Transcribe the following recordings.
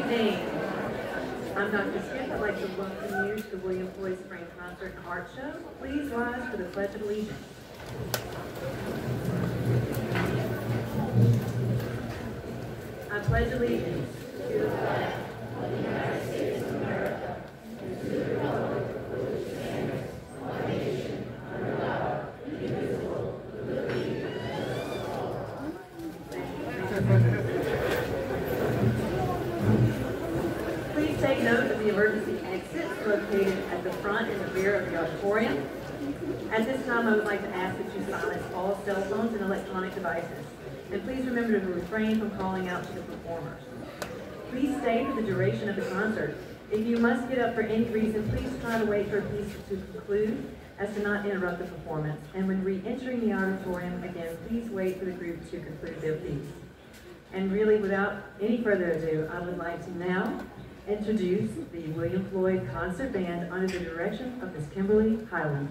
evening. I'm Dr. Skip. I'd like to welcome you to the William Floyd Spring Concert and Art Show. Please rise for the Pledge of Allegiance. I pledge allegiance to the flag of the United States of America and to the republic for which it stands, one nation, under God, indivisible, with liberty and justice for all. Please take note of the emergency exits located at the front and the rear of the auditorium. At this time, I would like to ask that you silence all cell phones and electronic devices. And please remember to refrain from calling out to the performers. Please stay for the duration of the concert. If you must get up for any reason, please try to wait for a piece to conclude as to not interrupt the performance. And when re-entering the auditorium, again, please wait for the group to conclude their piece. And really, without any further ado, I would like to now introduce the William Floyd Concert Band under the direction of Ms. Kimberly Highland.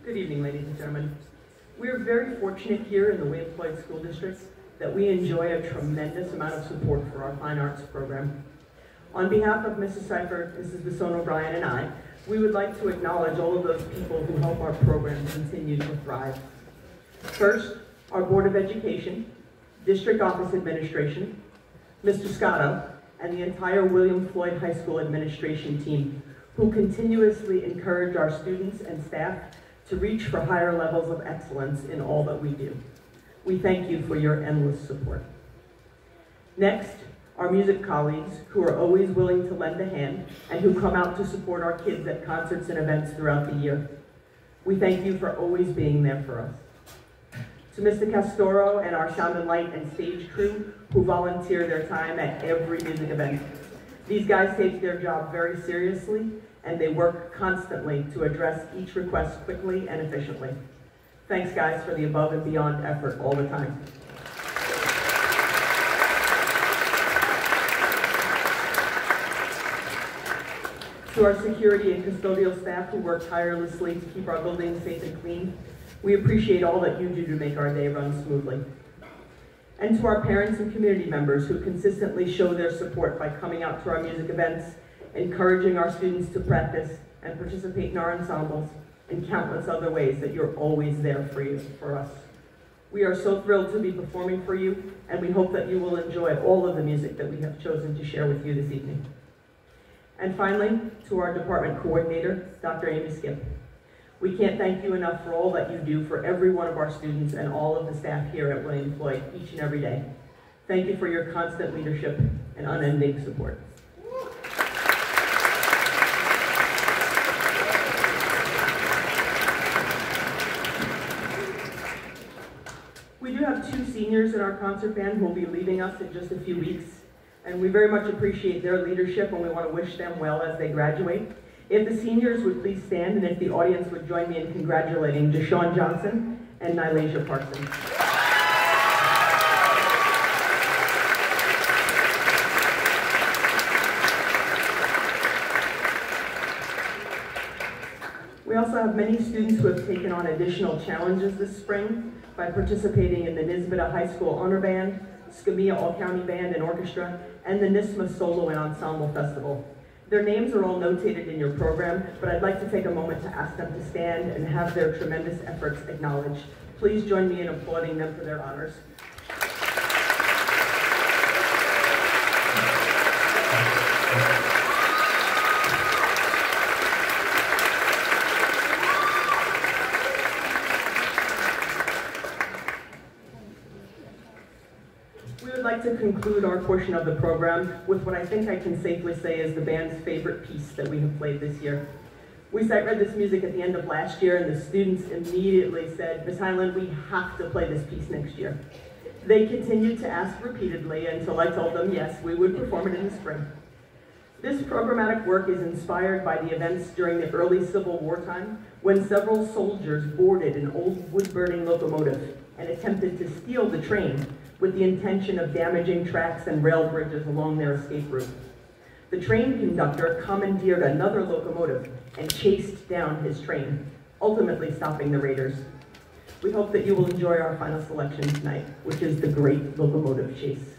Good evening, ladies and gentlemen. We are very fortunate here in the Floyd School District that we enjoy a tremendous amount of support for our fine arts program. On behalf of Mrs. Seifert, Mrs. Basson O'Brien, and I, we would like to acknowledge all of those people who help our program continue to thrive. First, our Board of Education, District Office Administration, Mr. Scotto, and the entire William Floyd High School administration team, who continuously encourage our students and staff to reach for higher levels of excellence in all that we do. We thank you for your endless support. Next, our music colleagues, who are always willing to lend a hand and who come out to support our kids at concerts and events throughout the year. We thank you for always being there for us. To Mr. Castoro and our sound and light and stage crew who volunteer their time at every music event. These guys take their job very seriously and they work constantly to address each request quickly and efficiently. Thanks guys for the above and beyond effort all the time. To our security and custodial staff who work tirelessly to keep our buildings safe and clean, we appreciate all that you do to make our day run smoothly. And to our parents and community members who consistently show their support by coming out to our music events, encouraging our students to practice and participate in our ensembles, and countless other ways that you're always there for us. We are so thrilled to be performing for you, and we hope that you will enjoy all of the music that we have chosen to share with you this evening. And finally, to our department coordinator, Dr. Amy Skip. We can't thank you enough for all that you do for every one of our students and all of the staff here at William Floyd each and every day. Thank you for your constant leadership and unending support. We do have 2 seniors in our concert band who will be leaving us in just a few weeks, and we very much appreciate their leadership and we want to wish them well as they graduate. If the seniors would please stand and if the audience would join me in congratulating Deshaun Johnson and Nylasia Parsons. We also have many students who have taken on additional challenges this spring by participating in the Nisbeta High School Honor Band, Skamia All-County Band and Orchestra, and the NISMA Solo and Ensemble Festival. Their names are all notated in your program, but I'd like to take a moment to ask them to stand and have their tremendous efforts acknowledged. Please join me in applauding them for their honors. To conclude our portion of the program with what I think I can safely say is the band's favorite piece that we have played this year. We sight read this music at the end of last year and the students immediately said, Ms. Highland, we have to play this piece next year. They continued to ask repeatedly until I told them yes, we would perform it in the spring. This programmatic work is inspired by the events during the early Civil War time when several soldiers boarded an old wood-burning locomotive and attempted to steal the train with the intention of damaging tracks and rail bridges along their escape route. The train conductor commandeered another locomotive and chased down his train, ultimately stopping the raiders. We hope that you will enjoy our final selection tonight, which is The Great Locomotive Chase.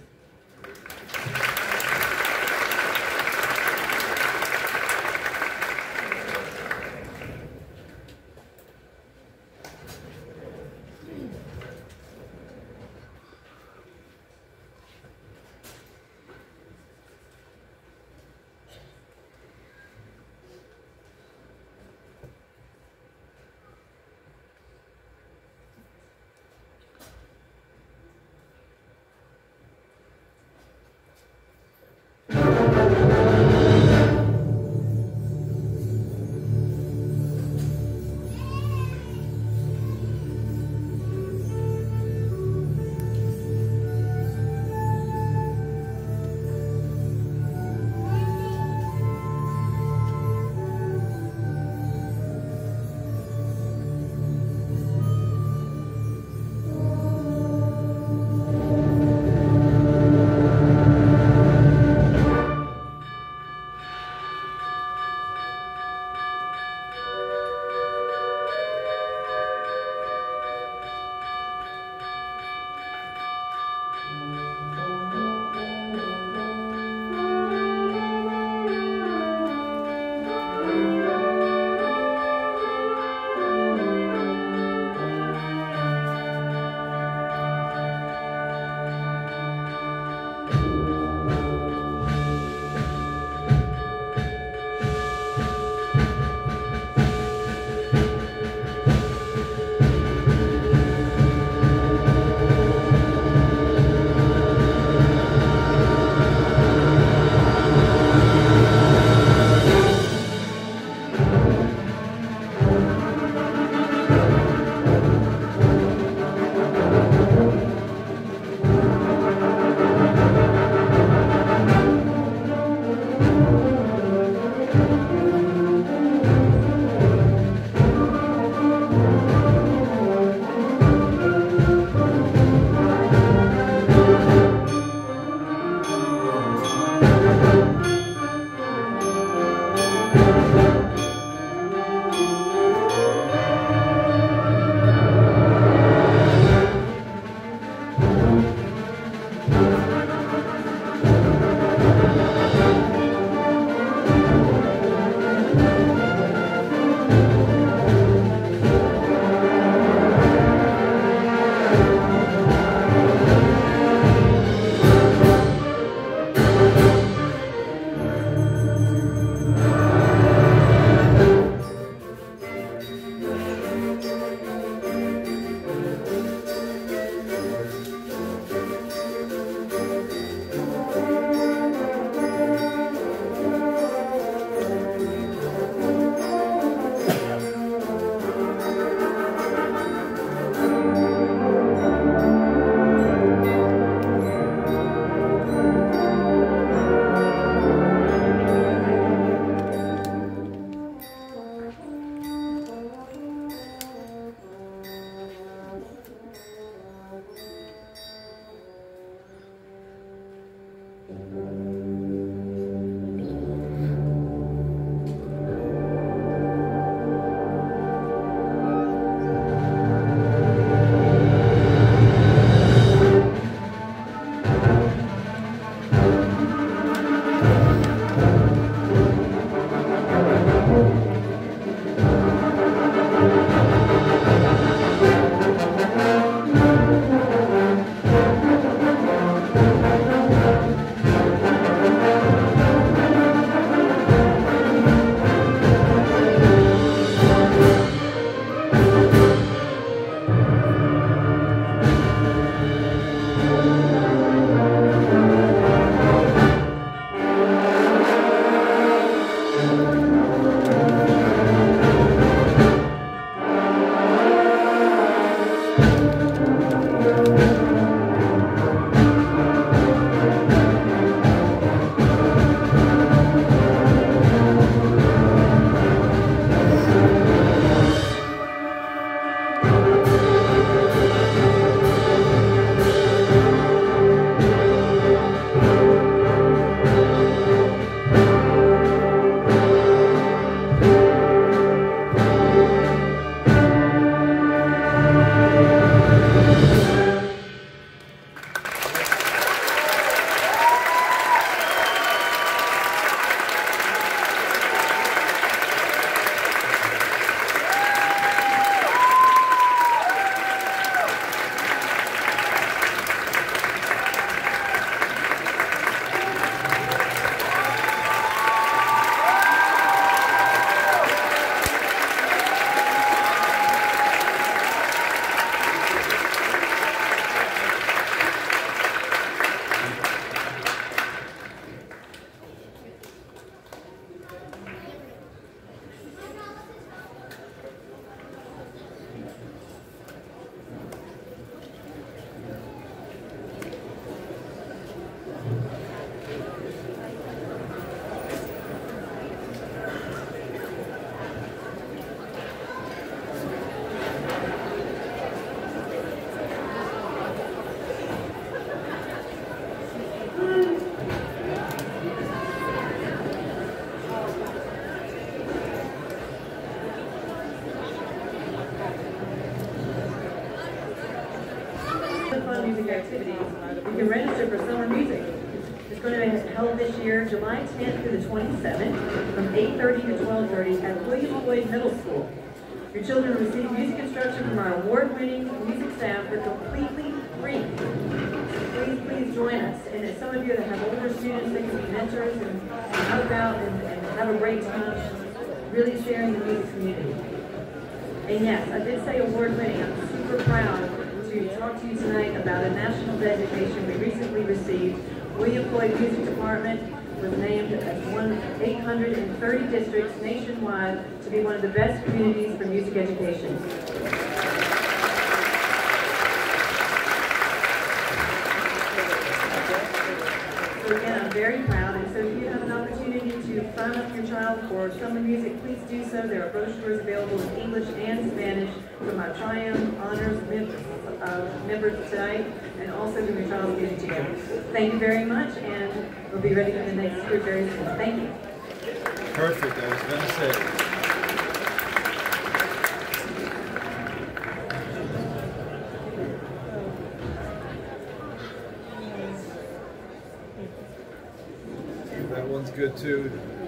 you can register for summer music. It's going to be held this year, July 10th through the 27th, from 8:30 to 12:30 at William Floyd Middle School. Your children will receive music instruction from our award-winning music staff for completely free. Please join us. And as some of you that have older students, they can be mentors and help out and have a great time really sharing the music community. And yes, I did say award-winning. I'm super proud to talk to you tonight about a national designation we recently received. William Floyd Music Department was named as one of 830 districts nationwide to be one of the best communities for music education. So again, I'm very proud, and so if you have an opportunity to sign up your child for summer music, please do so. There are brochures available in English and Spanish from our Triumph Honors members tonight, and also from your child's music teacher. Thank you very much, and we'll be ready for the next group very soon. Thank you. Perfect, I was going to say. That one's good too.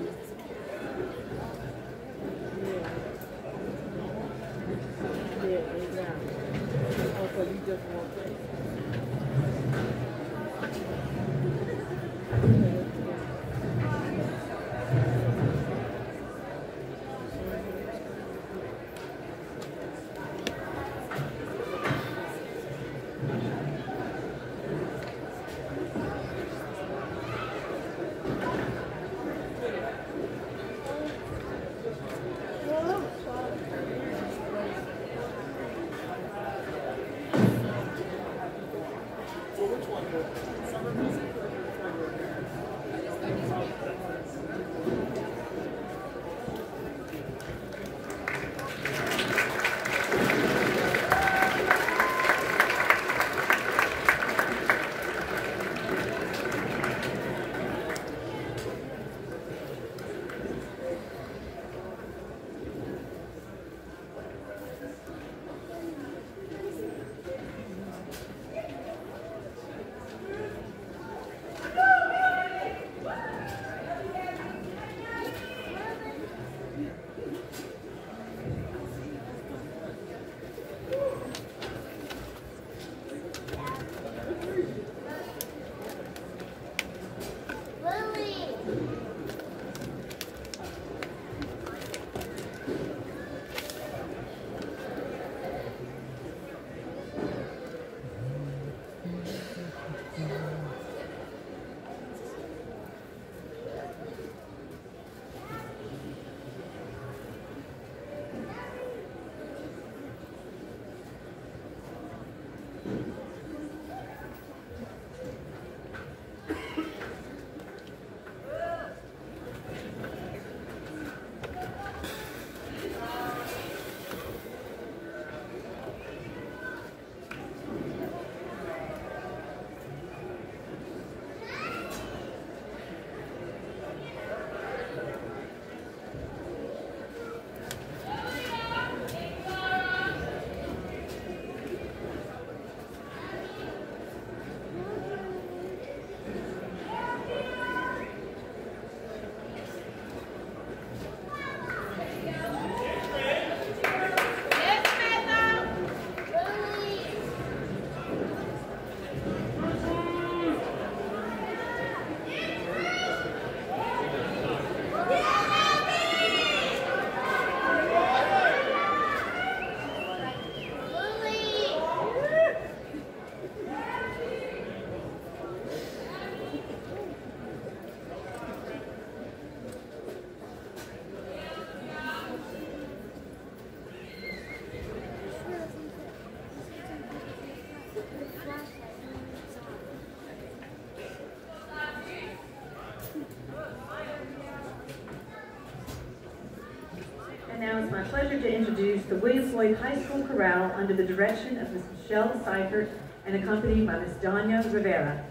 Now it's my pleasure to introduce the William Floyd High School Chorale under the direction of Ms. Michelle Seifert and accompanied by Ms. Danya Rivera.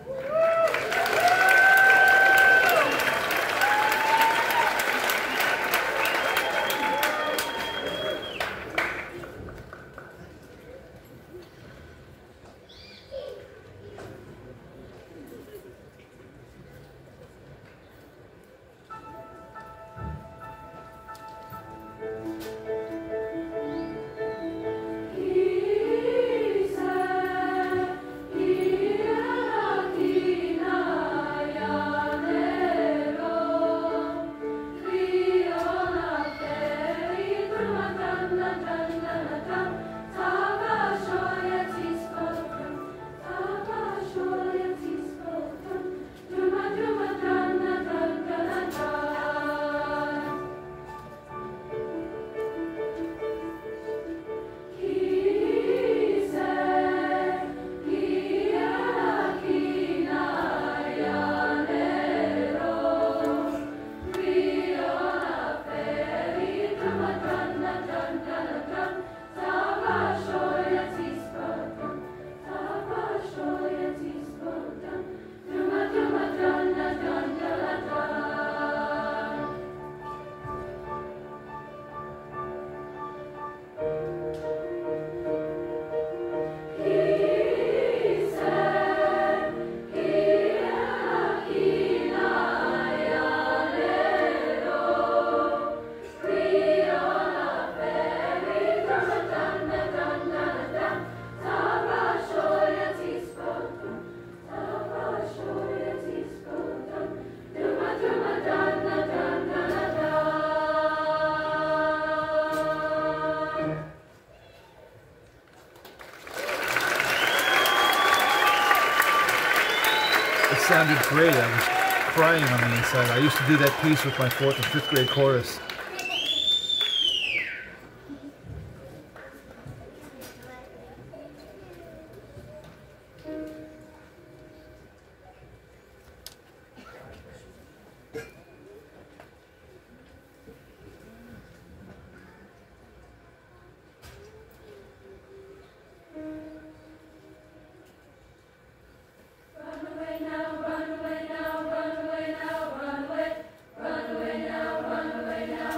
sounded great. I was crying on the inside. I used to do that piece with my 4th and 5th grade chorus. Run away now, run away now, run away now, run away now.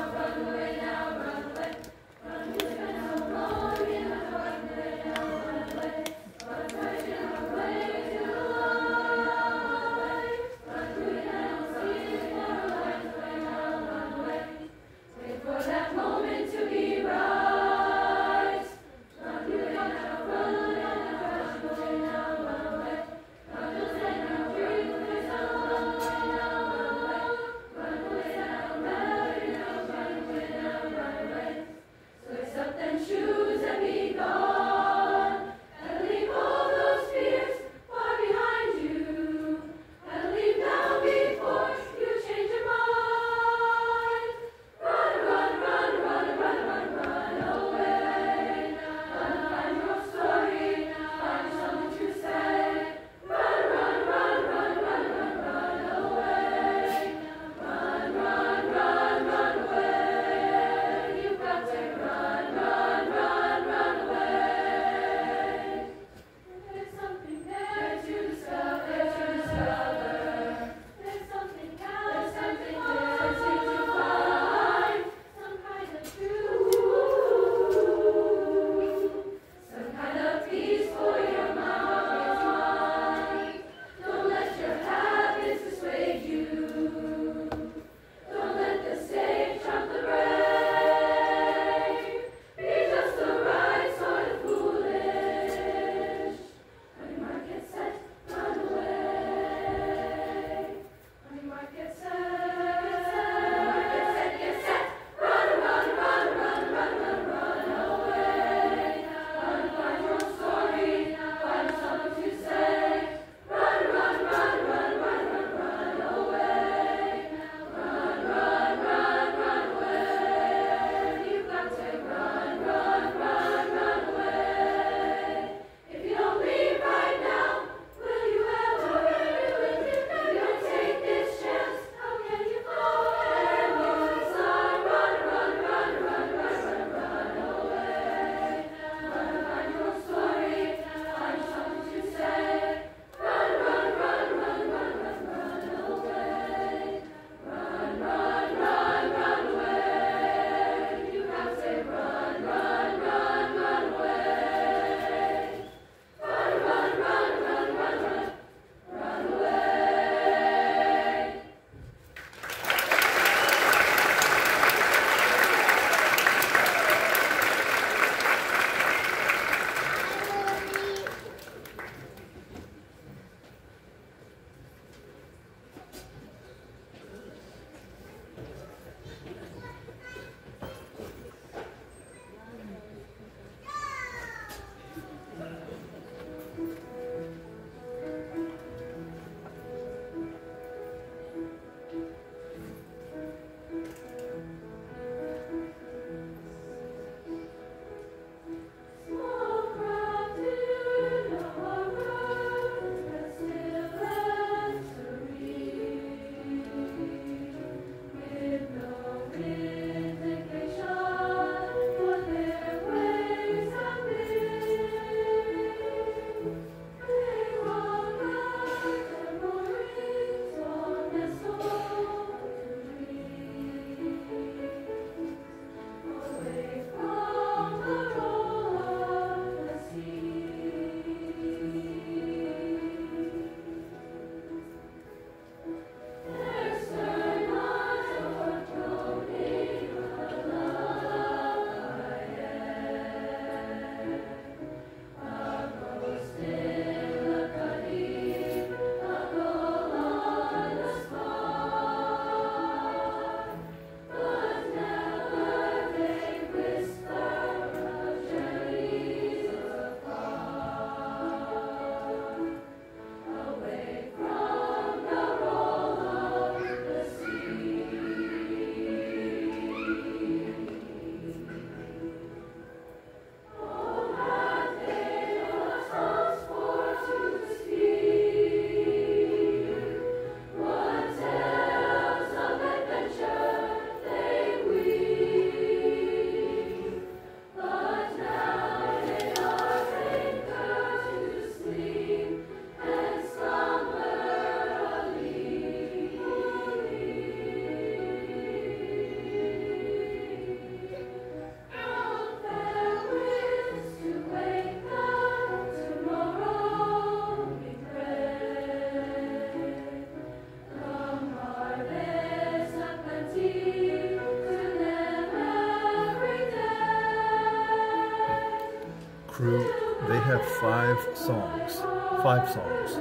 crew, they have 5 songs. 5 songs.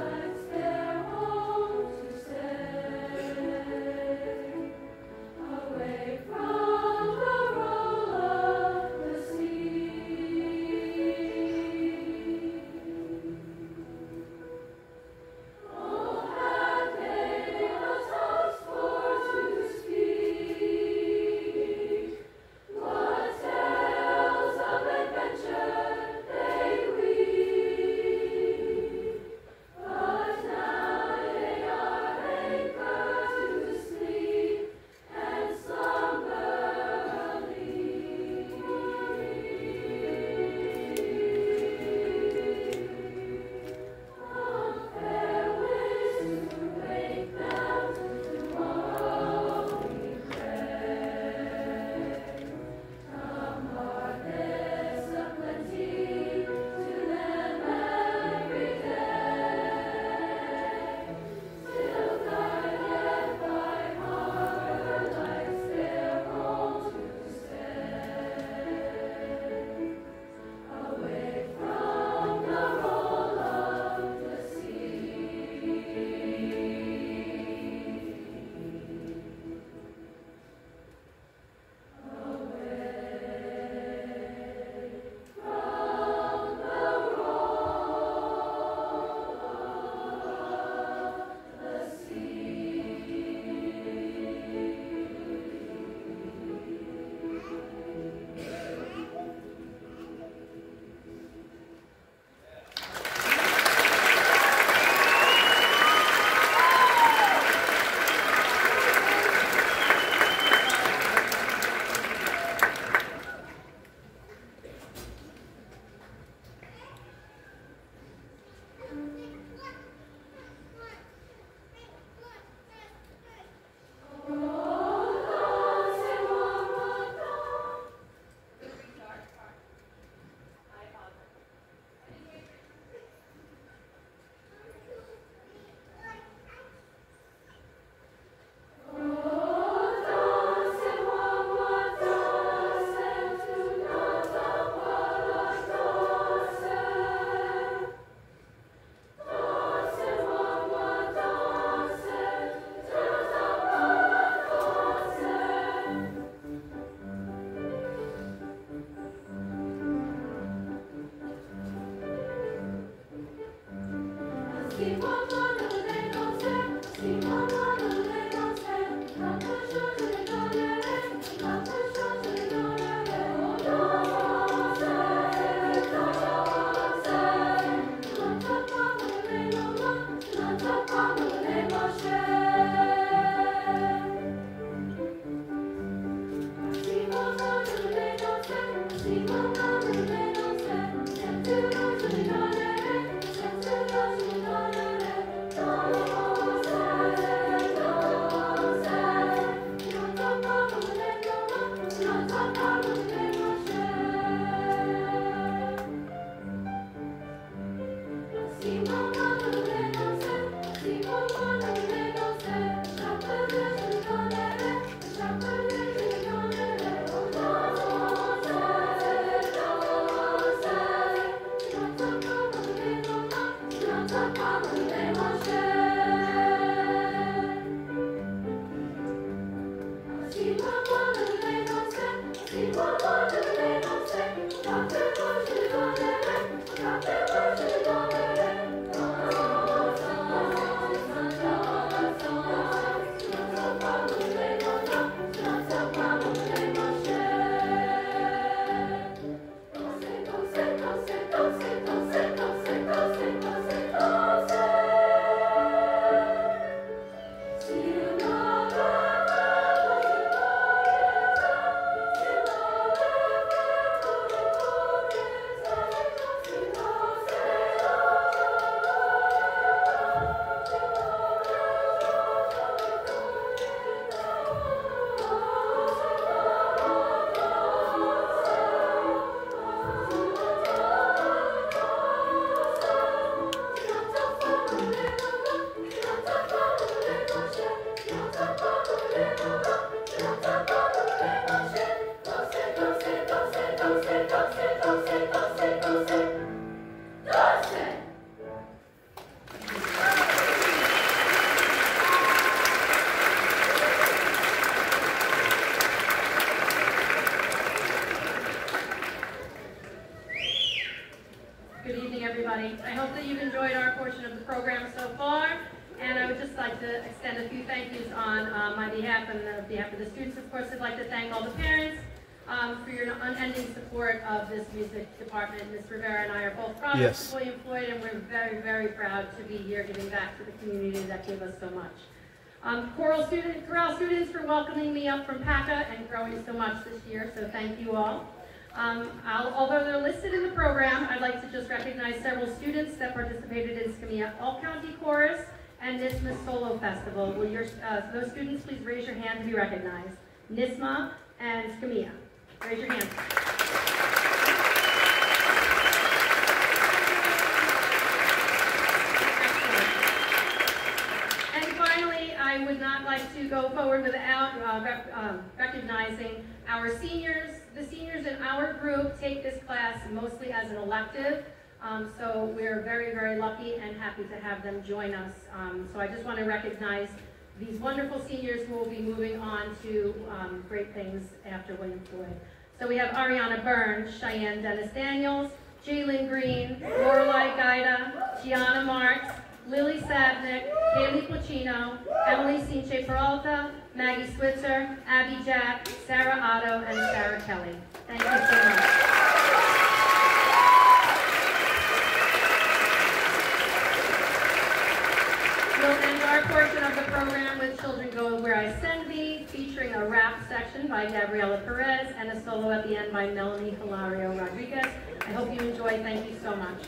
like to extend a few thank yous on my behalf and the behalf of the students. Of course, I'd like to thank all the parents for your unending support of this music department. Ms. Rivera and I are both products of William Floyd, and we're very, very proud to be here giving back to the community that gave us so much. Chorale students for welcoming me up from PACA and growing so much this year, so thank you all. Although they're listed in the program, I'd like to just recognize several students that participated in SCMEA All-County Chorus and NISMA Solo Festival. Will those students please raise your hand to be recognized? NISMA and SCMEA. Raise your hands. And finally, I would not like to go forward without recognizing our seniors. The seniors in our group take this class mostly as an elective, so we're very, very lucky and happy to have them join us. So I just want to recognize these wonderful seniors who will be moving on to great things after William Floyd. So we have Ariana Burns, Cheyenne Dennis Daniels, Jalen Green, Lorelei Gaida, Gianna Marks, Lily Savnik, Kaylee Placino, Emily Cinche Peralta, Maggie Switzer, Abby Jack, Sarah Otto, and Sarah Kelly. Thank you so much. We'll end our portion of the program with Children Go Where I Send Thee, featuring a rap section by Gabriela Perez and a solo at the end by Melanie Hilario Rodriguez. I hope you enjoy. Thank you so much.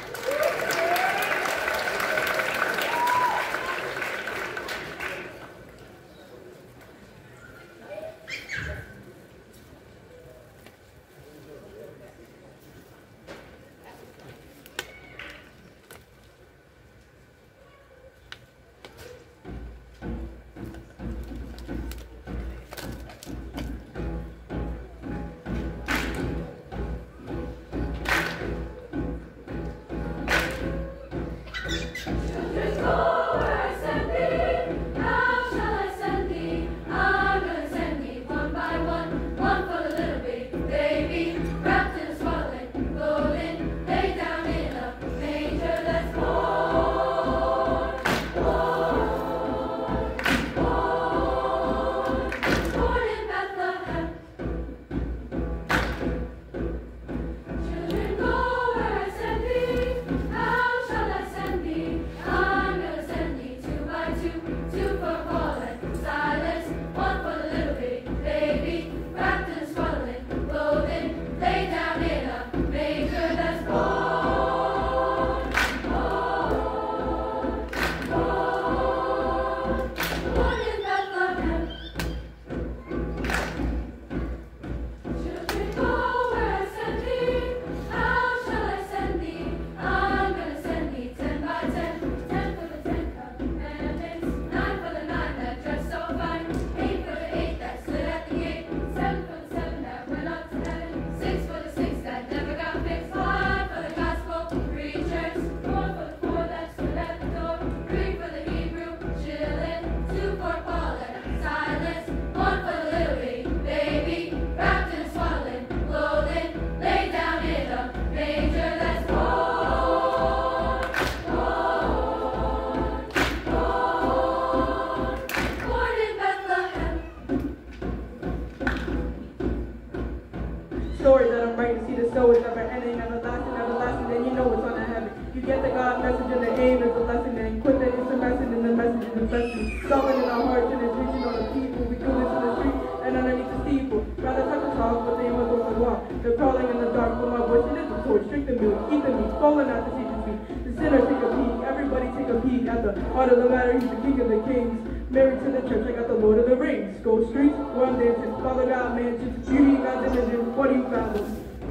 Story that I'm writing, see the story is never ending, everlasting, then you know what's on the heaven. You get the God message and the aim is a lesson, and quit that it's a message and the message is a lesson. Something in our hearts and it's reaching on the people. We do this in the street and underneath the steeple. Rather talk the talk, but they ain't what the walk. They're crawling in the dark with my voice, it is the torch. Drink the milk, eat the meat, falling out the teacher's feet. The sinner take a peek, everybody take a peek at the heart of the matter. He's the king of the kings. Married to the church, I got the Lord of the Rings. Go streets, where I'm dancing. Father God, mansions, beauty, God's images. What do you fathom?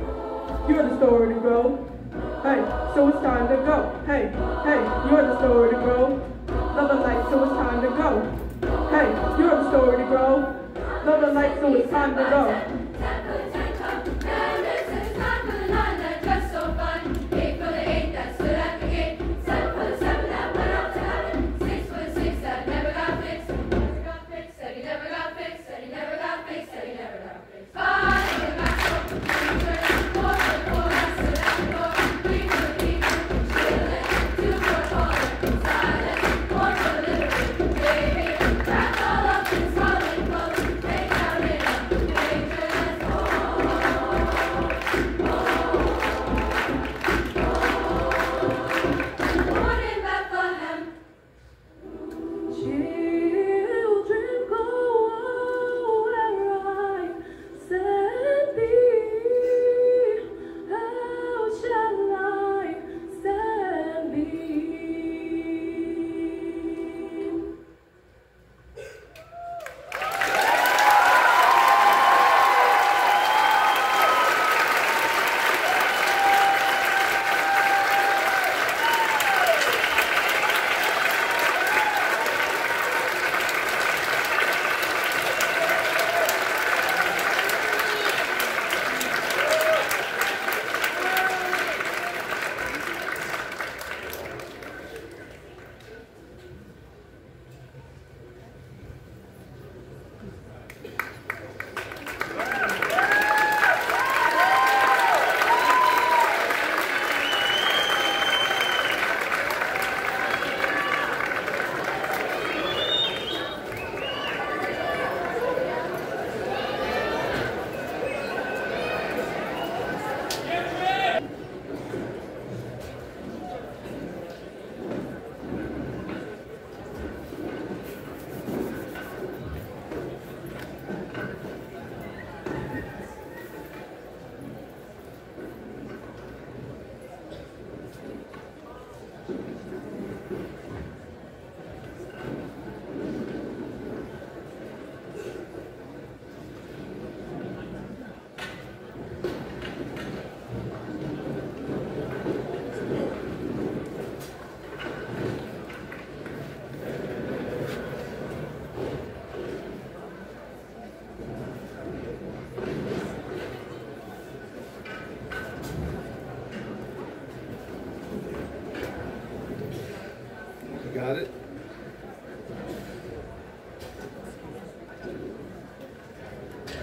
You're the story to grow. Hey, so it's time to go. Hey, you're the story to grow. Love and light, so it's time to go. Hey, you're the story to grow. Love and light, so it's time to go.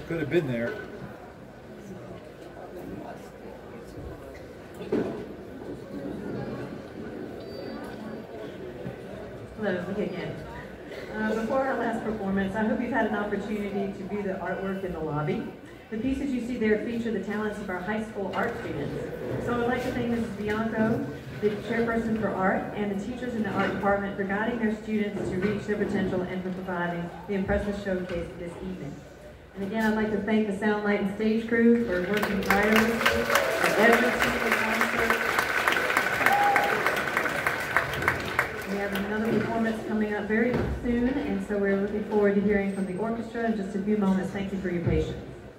Could have been there. Hello, me again. Before our last performance, I hope you've had an opportunity to view the artwork in the lobby. The pieces you see there feature the talents of our high school art students. So I'd like to thank Mrs. Bianco, the chairperson for art, and the teachers in the art department for guiding their students to reach their potential and for providing the impressive showcase this evening. And again, I'd like to thank the sound, light, and stage crew for working tirelessly at every single concert. We have another performance coming up very soon, and so we're looking forward to hearing from the orchestra in just a few moments. Thank you for your patience.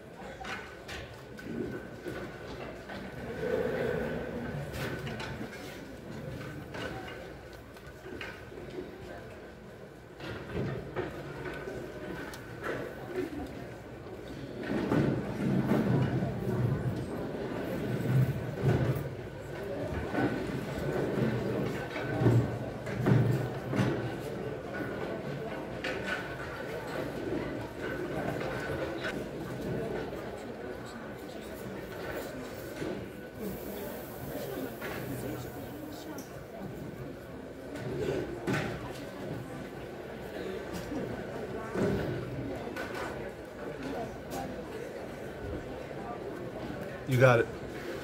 You got it.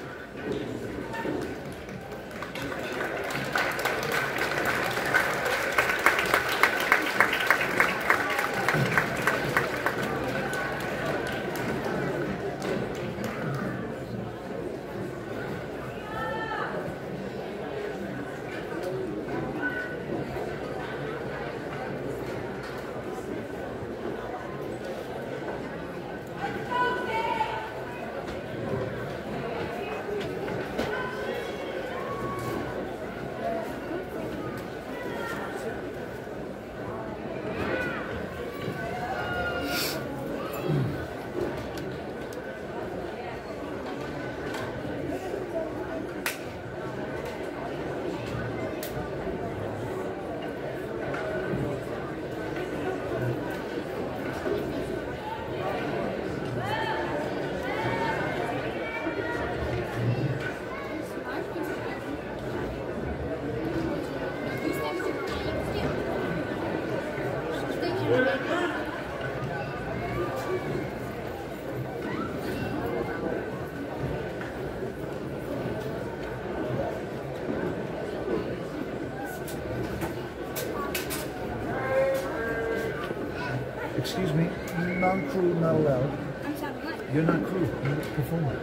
Excuse me, non-crew not allowed. I'm sorry, what? You're not crew, you're not performer.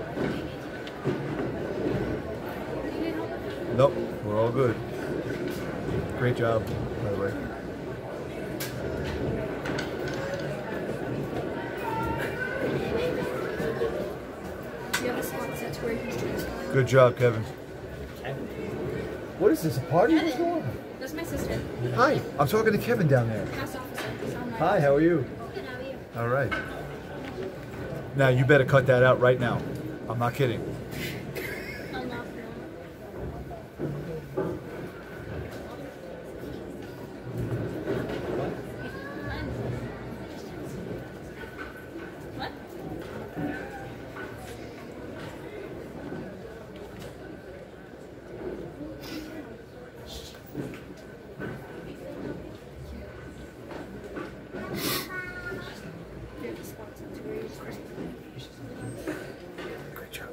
Nope, we're all good. Great job, by the way. Do you have a spot set to where you can choose? Good job, Kevin. What is this, a party? What's going on? That's my sister. Hi, I'm talking to Kevin down there. House officer. Hi, how are you? Good, how are you? All right. Now, you better cut that out right now. I'm not kidding. I'm not. What? Great job.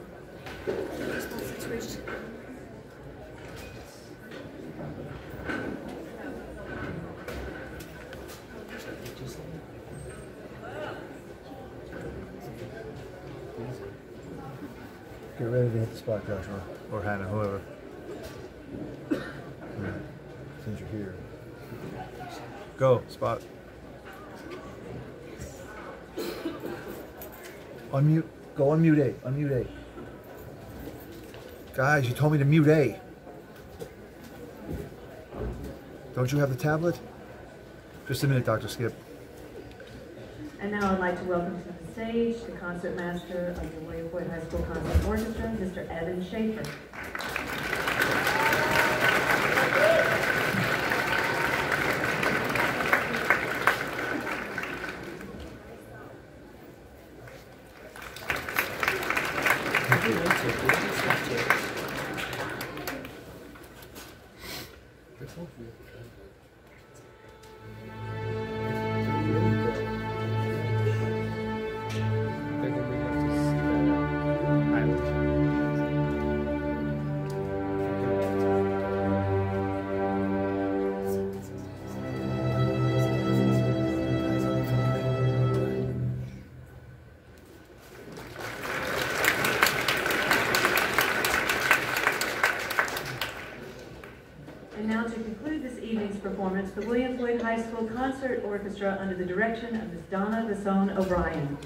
Get ready to hit the spot, Joshua. Or Hannah, whoever. Since you're here. Go, spot. Unmute. Go unmute A. Unmute A. Guys, you told me to mute A. Don't you have the tablet? Just a minute, Dr. Skip. And now I'd like to welcome to the stage the concertmaster of the William Floyd High School Concert Orchestra, Mr. Evan Schaefer. And now to conclude this evening's performance, the William Floyd High School Concert Orchestra under the direction of Ms. Donna Vasone O'Brien.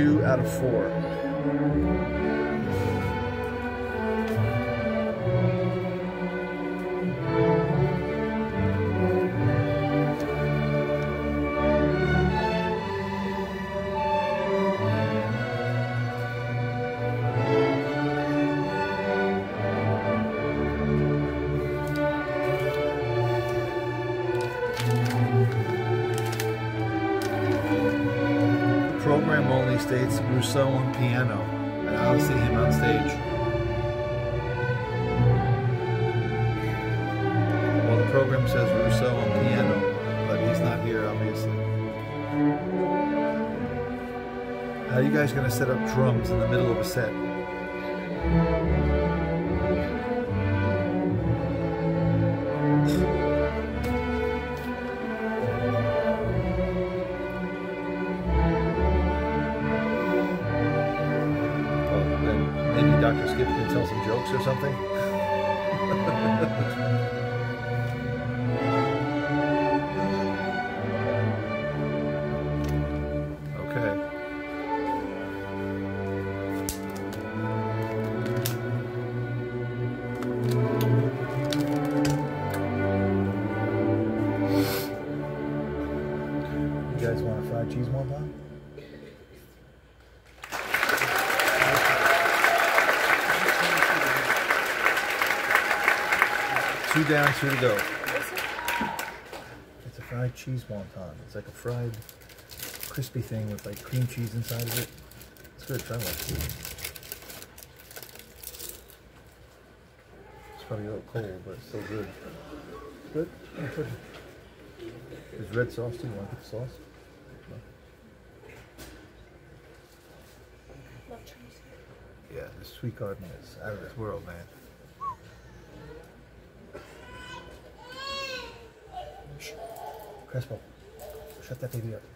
2 out of 4. Program only states Rousseau on piano, and I'll see him on stage. Well, the program says Rousseau on piano, but he's not here, obviously. How are you guys going to set up drums in the middle of a set? Maybe Dr. Skip can tell some jokes or something. Okay. You guys want a fried cheese wonton? Two down, 2 to go. It's a fried cheese wonton. It's like a fried, crispy thing with like cream cheese inside of it. It's good. Try one. It's probably a little cold, but it's still good. Good? Yeah, good. There's red sauce too. You want to get the sauce? No? Yeah, the sweet garden is out of this world, man. Crespo, shut that baby up.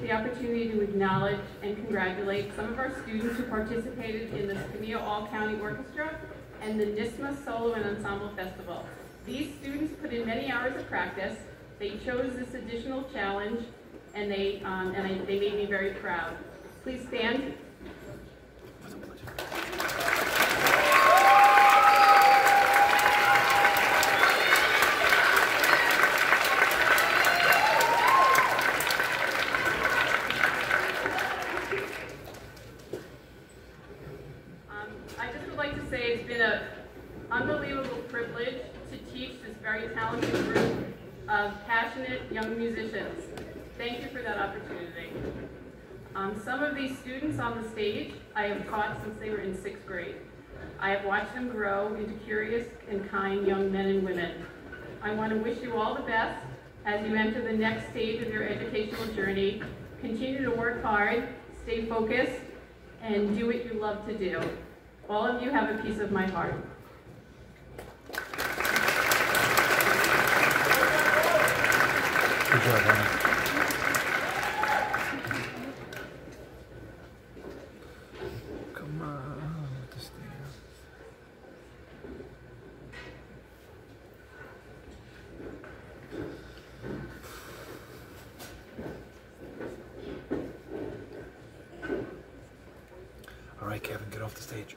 the opportunity to acknowledge and congratulate some of our students who participated in the Skamia All-County Orchestra and the NISMA Solo and Ensemble Festival. These students put in many hours of practice. They chose this additional challenge, and they made me very proud. Please stand. I just would like to say it's been an unbelievable privilege to teach this very talented group of passionate young musicians. Thank you for that opportunity. Some of these students on the stage I have taught since they were in 6th grade. I have watched them grow into curious and kind young men and women. I want to wish you all the best as you enter the next stage of your educational journey. Continue to work hard, stay focused, and do what you love to do. All of you have a piece of my heart. Good job, honey. Come on with this thing. All right, Kevin, get off the stage.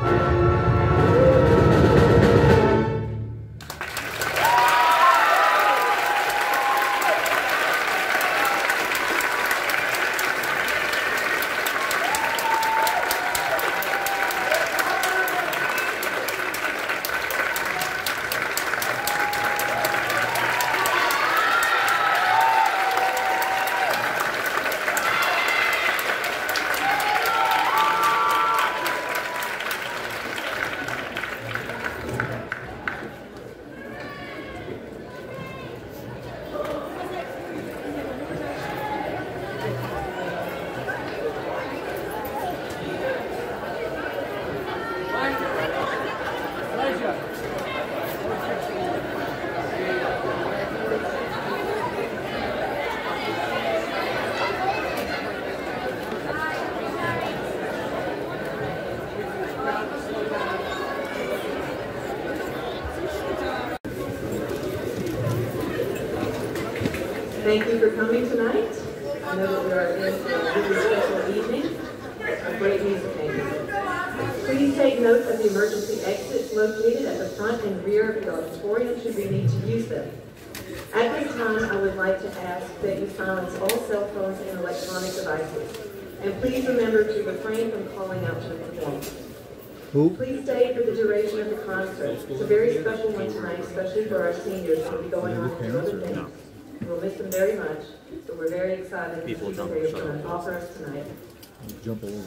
Thank you for coming tonight. I know that we are in for a really special evening of great music making. Please take note of the emergency exits located at the front and rear of the auditorium should we need to use them. At this time, I would like to ask that you silence all cell phones and electronic devices. And please remember to refrain from calling out to the performers. Please stay for the duration of the concert. It's a very special one tonight, especially for our seniors who will be going on to other things. We'll miss them very much, but we're very excited to see what they're going to offer us tonight. Jump over.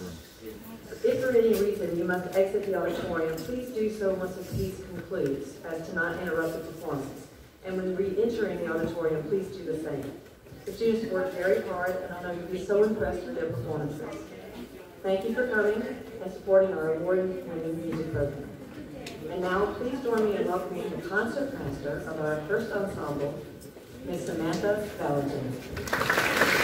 If for any reason you must exit the auditorium, please do so once the piece concludes, as to not interrupt the performance. And when re-entering the auditorium, please do the same. The students worked very hard, and I know you'll be so impressed with their performances. Thank you for coming and supporting our award-winning music program. And now, please join me in welcoming the concertmaster of our first ensemble, Miss Samantha Valentin.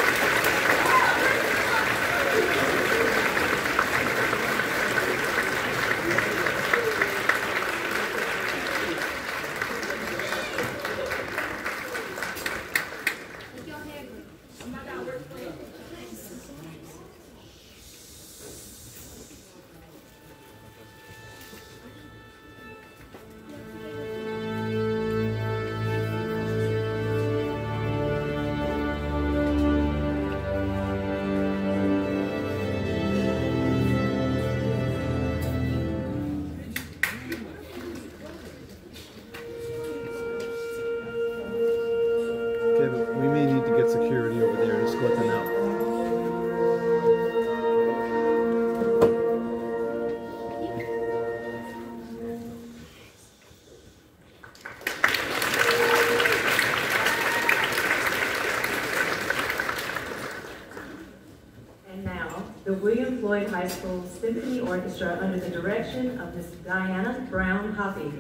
We may need to get security over there to escort them out. And now, the William Floyd High School Symphony Orchestra under the direction of Miss Diana Brown Hoppy.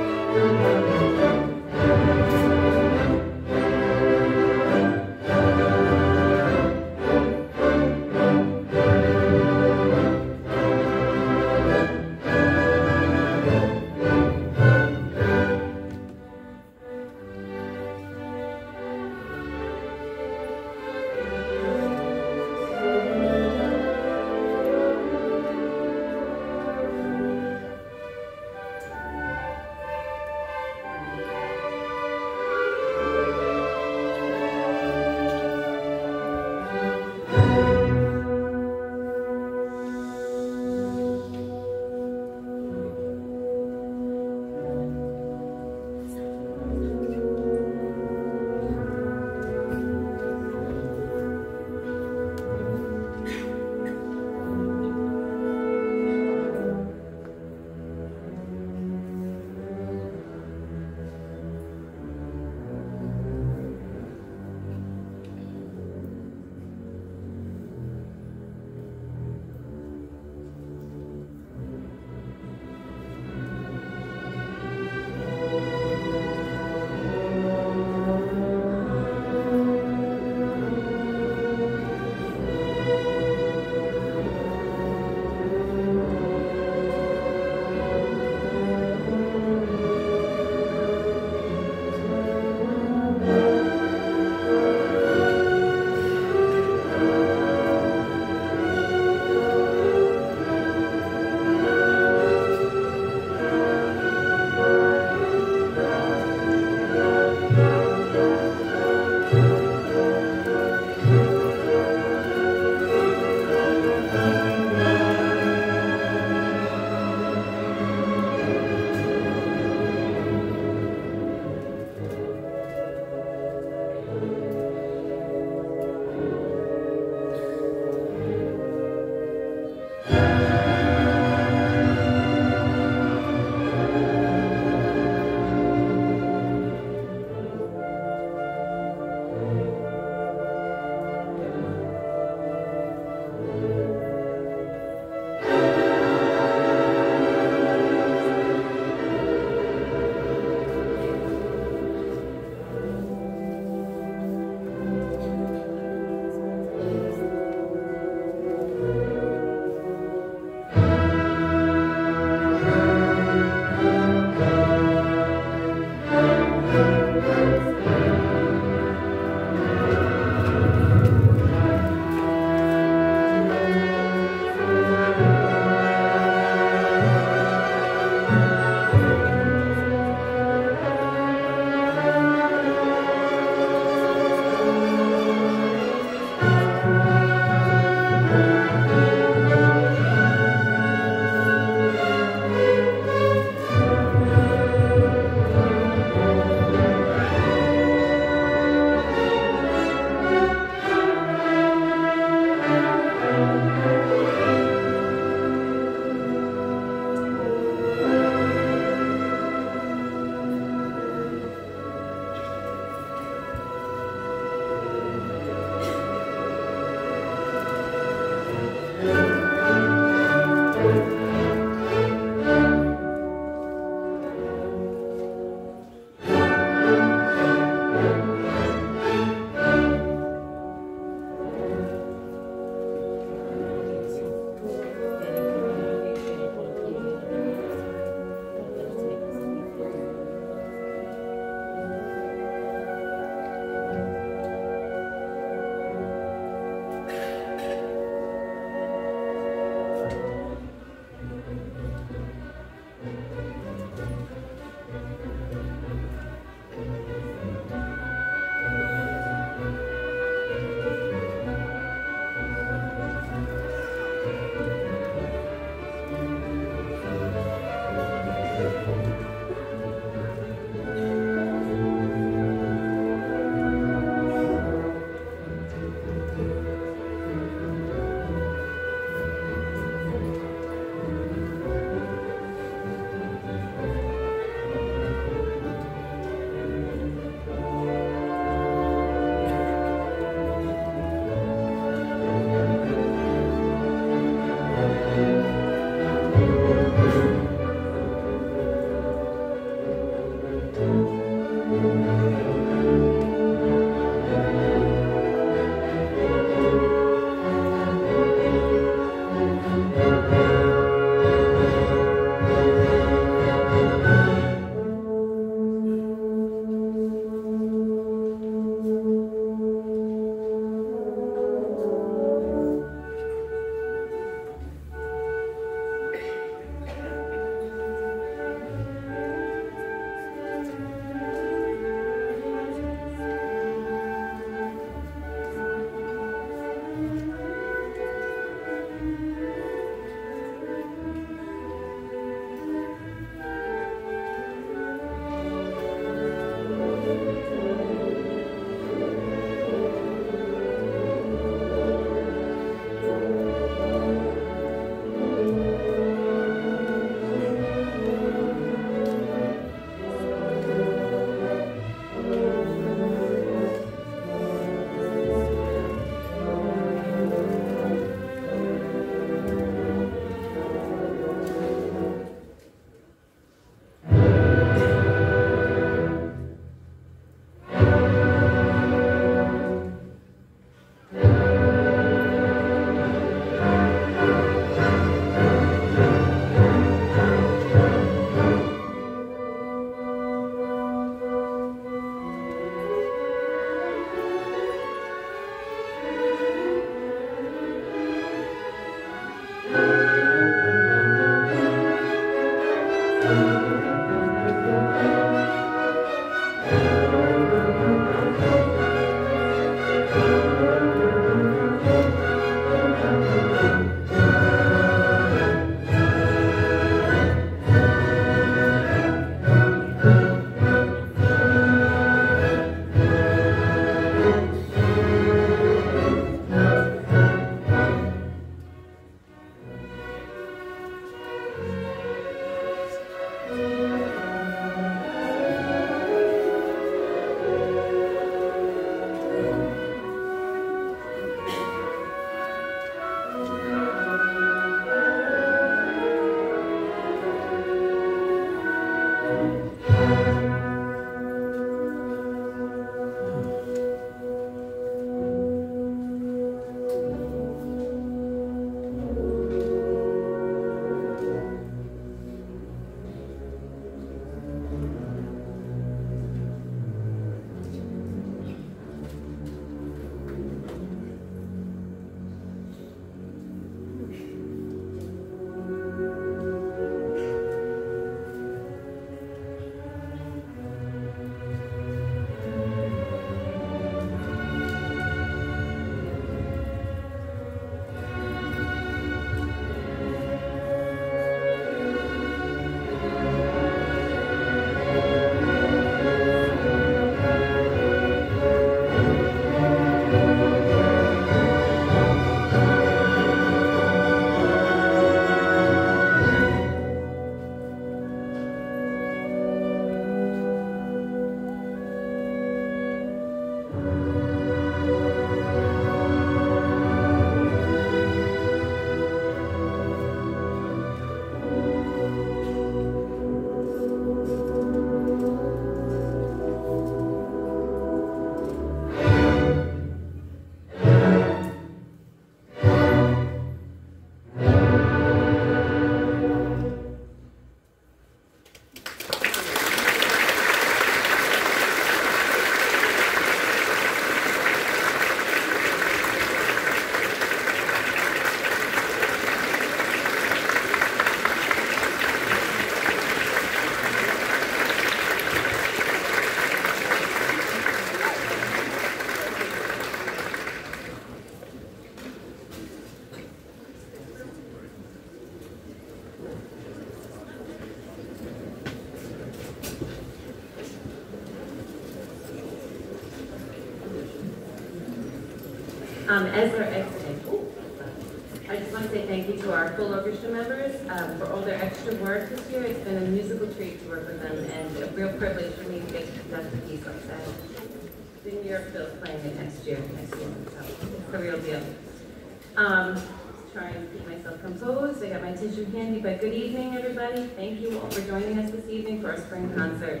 As they're exiting, I just want to say thank you to our full orchestra members for all their extra work this year. It's been a musical treat to work with them and a real privilege for me to get to conduct the piece on Saturday. The New York Phil's playing it next year, so it's the real deal. Trying to keep myself composed. I got my tissue handy, but good evening, everybody. Thank you all for joining us this evening for our spring concert.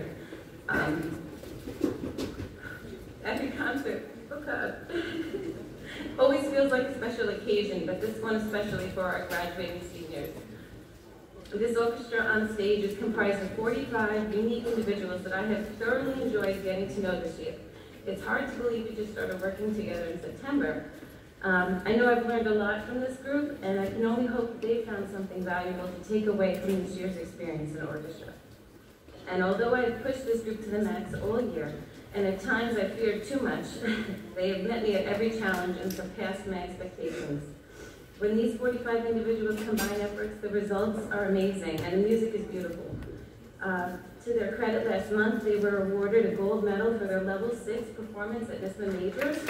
Every concert, always feels like a special occasion, but this one especially for our graduating seniors. This orchestra on stage is comprised of 45 unique individuals that I have thoroughly enjoyed getting to know this year. It's hard to believe we just started working together in September. I know I've learned a lot from this group, and I can only hope that they found something valuable to take away from this year's experience in orchestra. And although I've pushed this group to the max all year, and at times I feared too much, they have met me at every challenge and surpassed my expectations. When these 45 individuals combine efforts, the results are amazing, and the music is beautiful. To their credit, last month they were awarded a gold medal for their level 6 performance at NISMA Majors.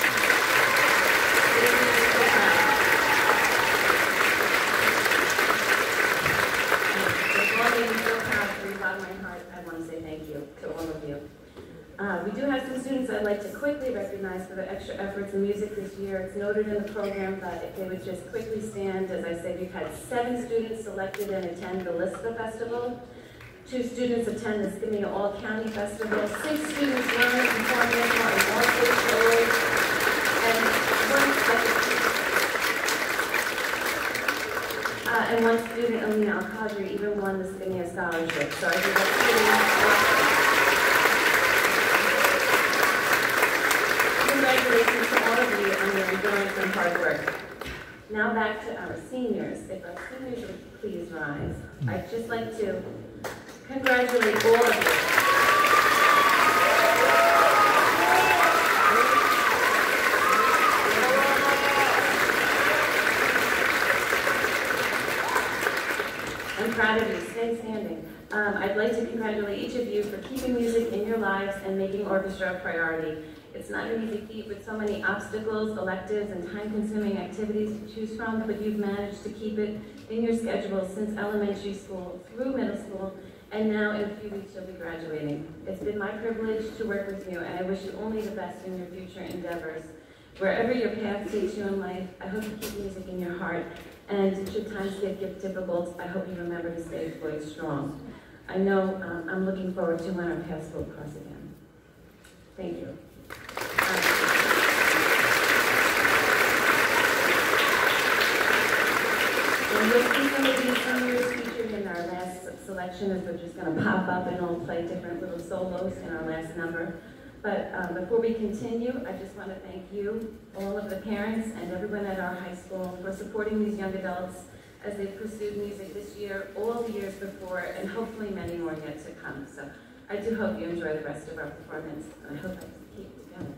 I want to say thank you to all of you. We do have some students I'd like to quickly recognize for their extra efforts in music this year. It's noted in the program, but if they would just quickly stand, as I said, we've had 7 students selected and attend the LISPA Festival. 2 students attend the Skinny All-County Festival. 6 students learn and perform in all 6 shows. And one student, Alina Al-Qadri, even won the Skinny Scholarship. So I think that's congratulations to all of you on your endurance and hard work. Now back to our seniors. If our seniors would please rise. I'd just like to congratulate all of you. I'm proud of you. Stay standing. I'd like to congratulate each of you for keeping music in your lives and making orchestra a priority. It's not an easy feat with so many obstacles, electives, and time-consuming activities to choose from, but you've managed to keep it in your schedule since elementary school, through middle school, and now in a few weeks you'll be graduating. It's been my privilege to work with you, and I wish you only the best in your future endeavors. Wherever your path takes you in life, I hope you keep music in your heart, and should times get difficult, I hope you remember to stay Floyd strong. I know I'm looking forward to when our paths will cross again. Thank you. And you'll see some of these seniors featured in our last selection as they're just going to pop up and all play different little solos in our last number. But before we continue, I just want to thank you, all of the parents and everyone at our high school for supporting these young adults as they've pursued music this year, all the years before, and hopefully many more yet to come. So I do hope you enjoy the rest of our performance, and I hope I can keep it going.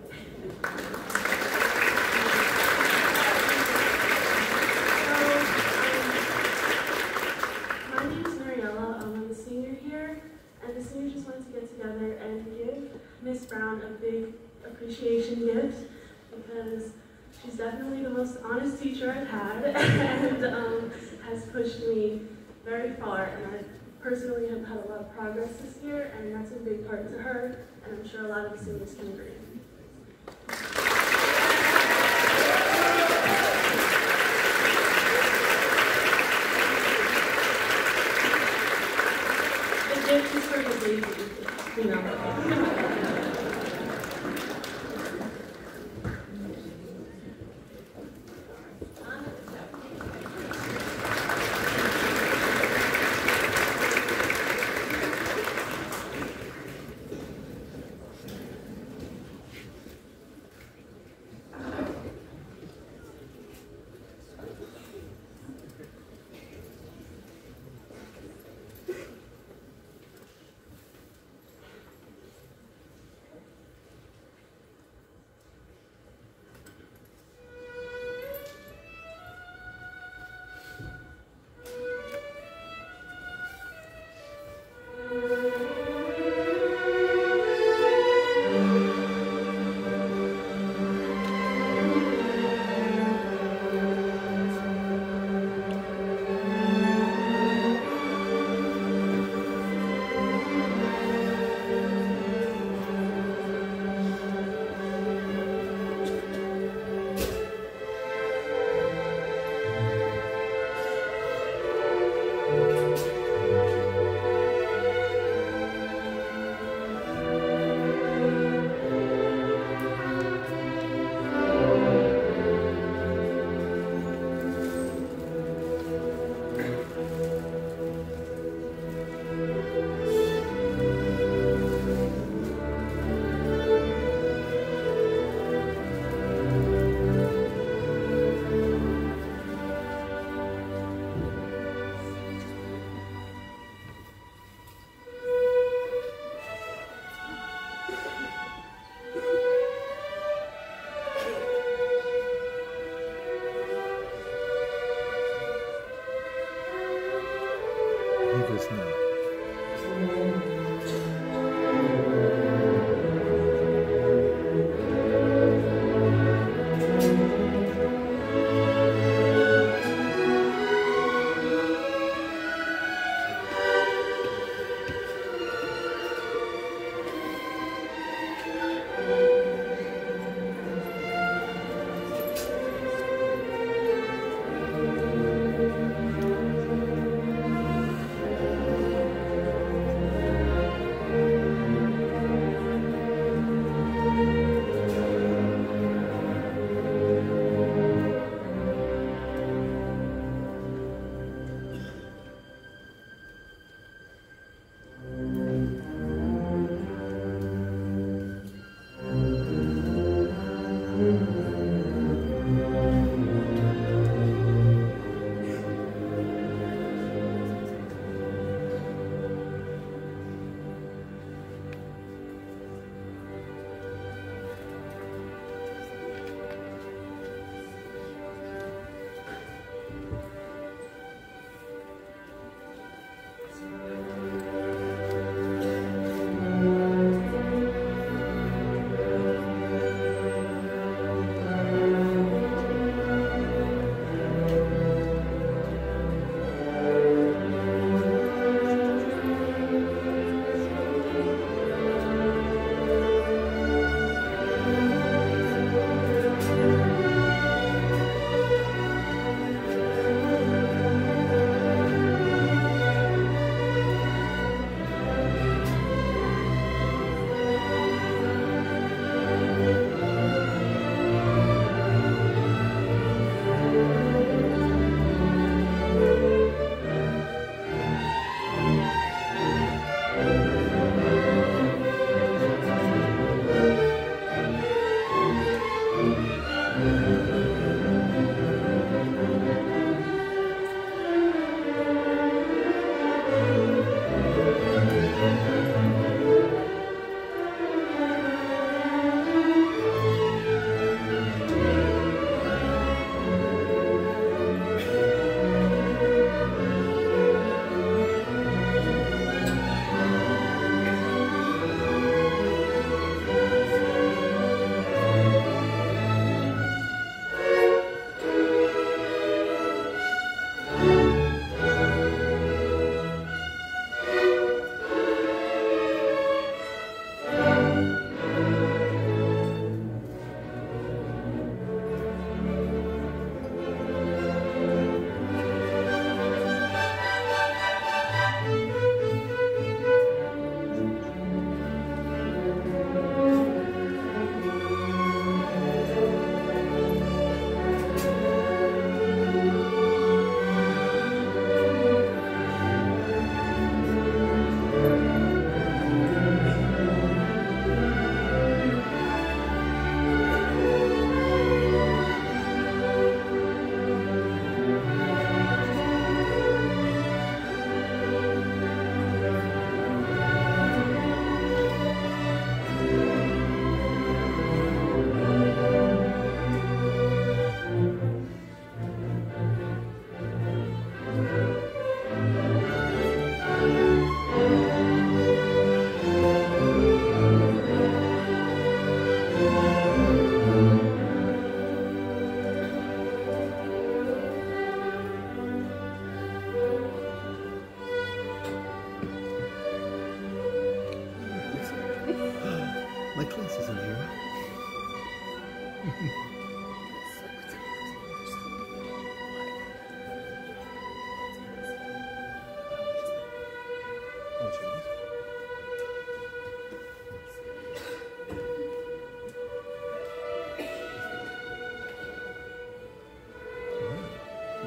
My name is Mariella. I'm a senior here, and the seniors just wanted to get together and give Miss Brown a big appreciation gift because she's definitely the most honest teacher I've had and has pushed me very far. And I personally have had a lot of progress this year, and that's a big part to her, and I'm sure a lot of the seniors can agree. The gift is for the baby, you know.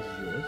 This is yours.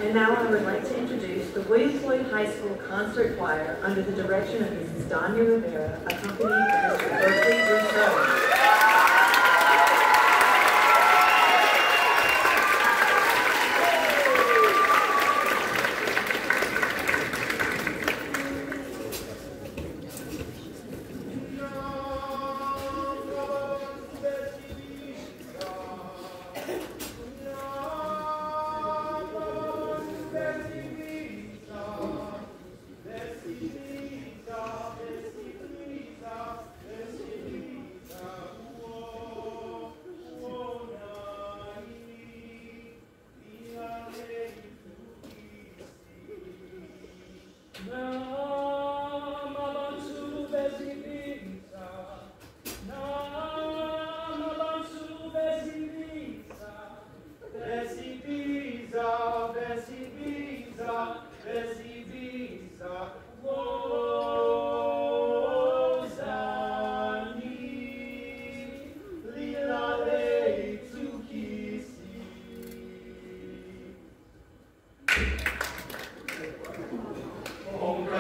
And now I would like to introduce the William Floyd High School Concert Choir under the direction of Mrs. Danya Rivera, accompanied by Mr. Berkeley Rousseau. Congratulations.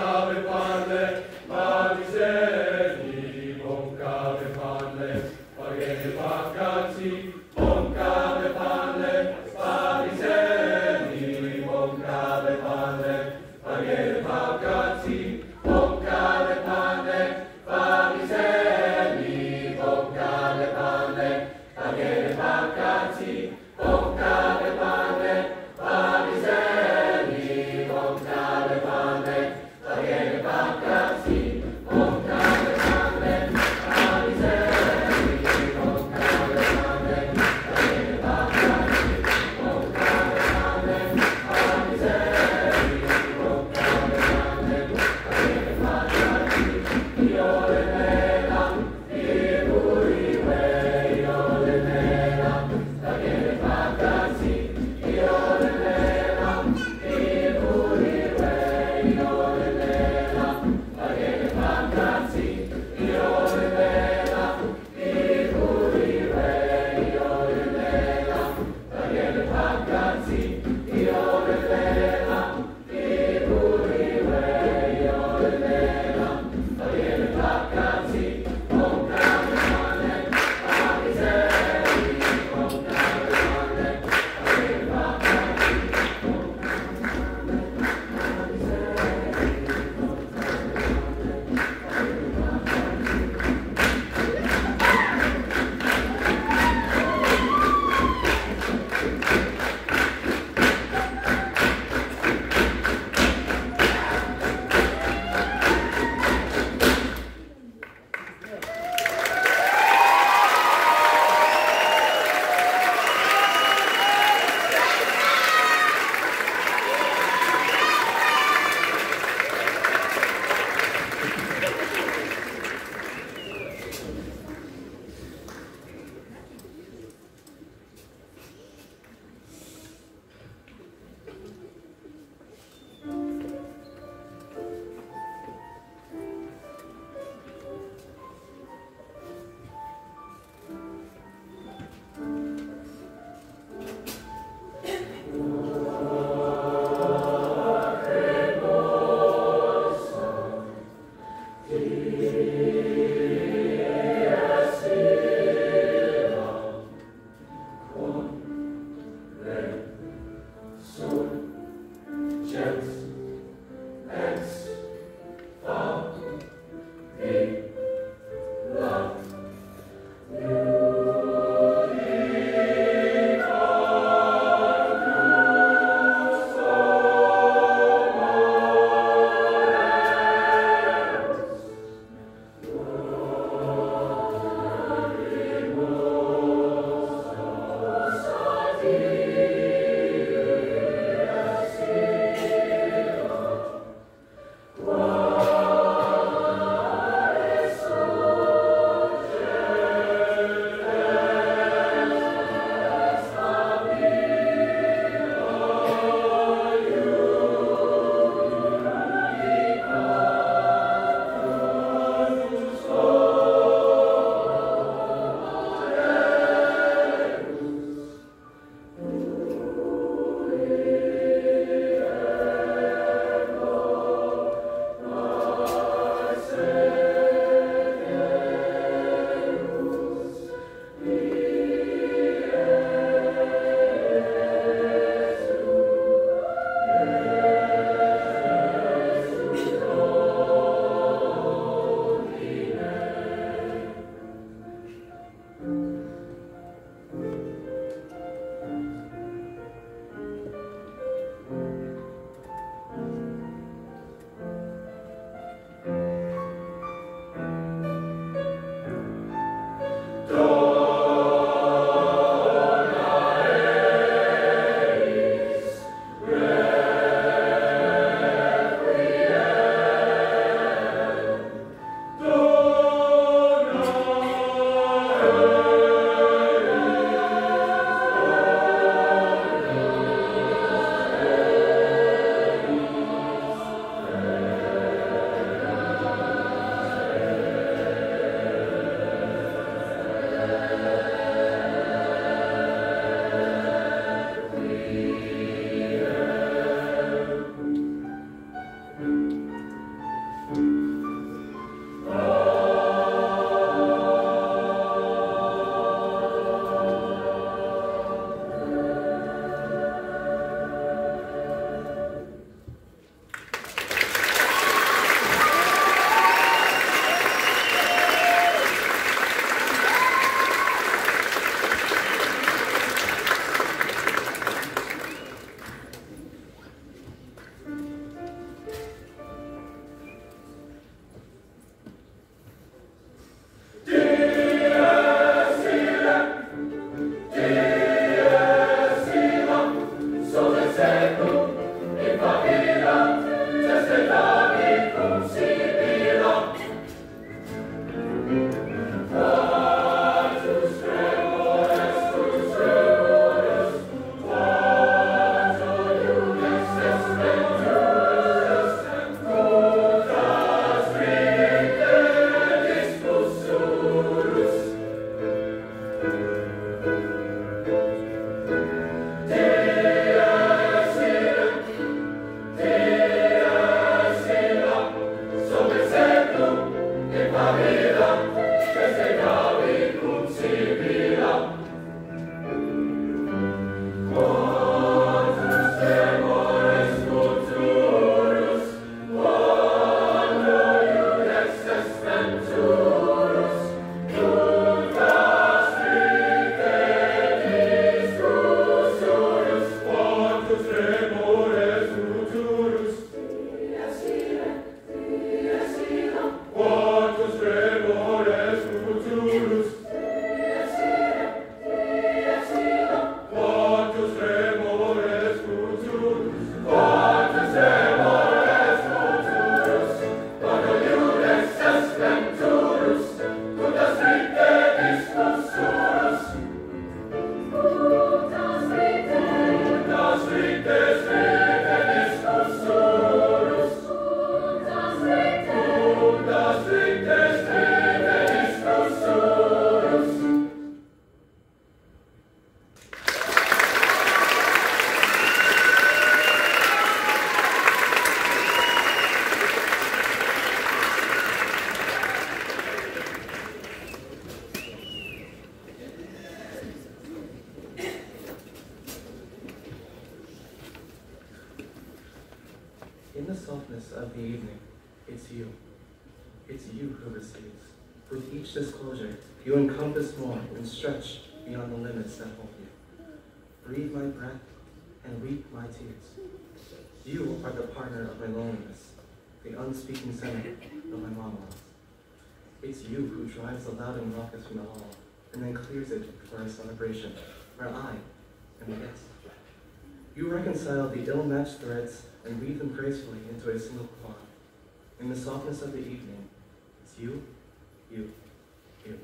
the softness of the evening, it's you. It's you who receives. With each disclosure, you encompass more and stretch beyond the limits that hold you. Breathe my breath and weep my tears. You are the partner of my loneliness, the unspeaking center of my monologues. It's you who drives the loud and raucous from the hall, and then clears it for our celebration, where I am the guest. You reconcile the ill-matched threads and weave them gracefully into a single quad. In the softness of the evening, it's you, you, you.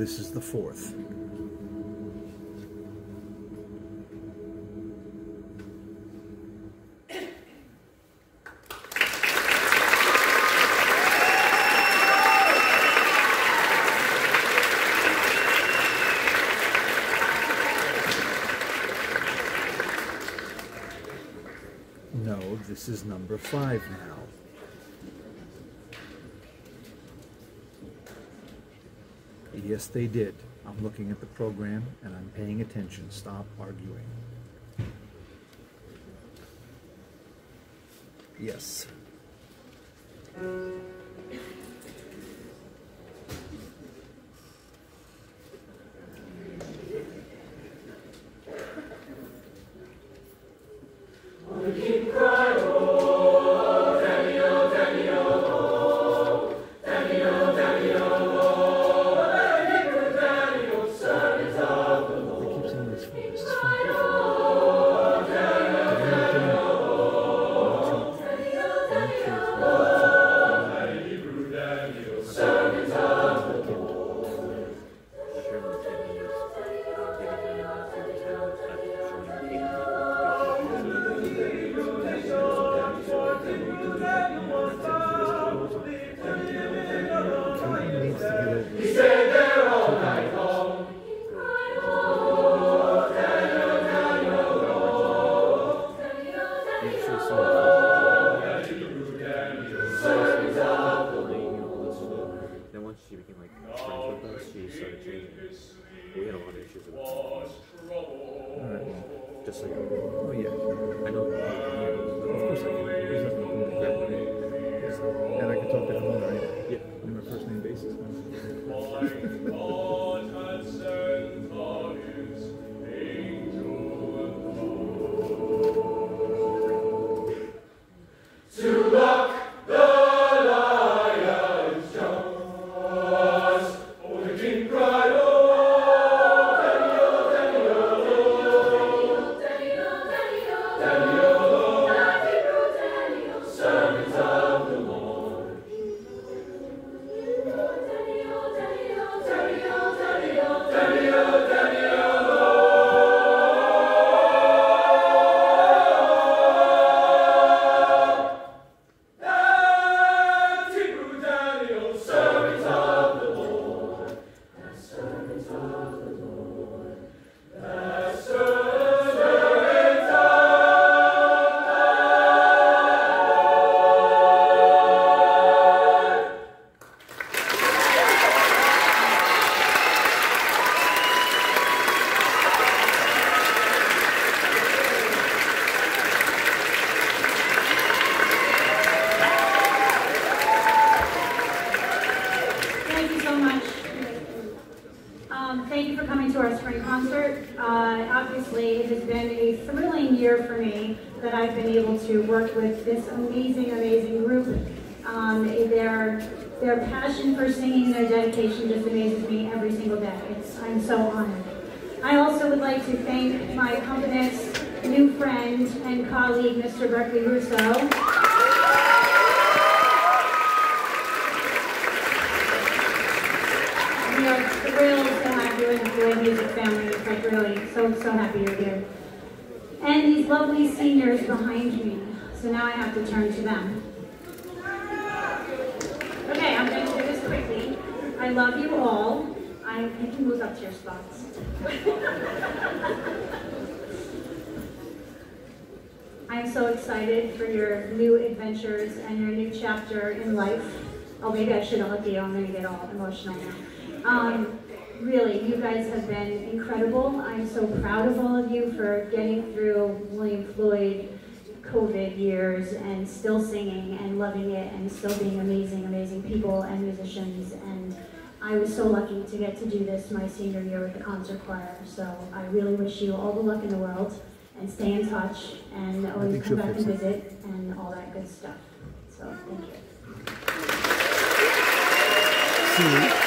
this is the fourth. No, this is number 5 now. Yes, they did. I'm looking at the program and I'm paying attention. Stop arguing. Yes. Their passion for singing, their dedication just amazes me every single day. I'm so honored. I also would like to thank my accompanist's new friend and colleague, Mr. Berkeley Russo. We are thrilled to have you in the Floyd music family. It's like really so happy you're here. And these lovely seniors behind me. So now I have to turn to them. Okay, I'm going to do this quickly. I love you all. You can move up to your spots. I'm so excited for your new adventures and your new chapter in life. Oh, maybe I should have looked at you. I'm going to get all emotional now. Really, you guys have been incredible. I'm so proud of all of you for getting through William Floyd COVID years and still singing and loving it and still being amazing, amazing people and musicians. And I was so lucky to get to do this my senior year with the concert choir. So I really wish you all the luck in the world and stay in touch and always come back and visit and all that good stuff. So thank you. See you.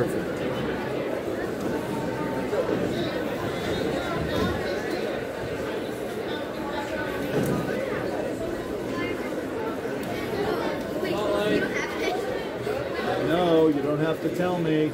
Perfect. No, you don't have to tell me.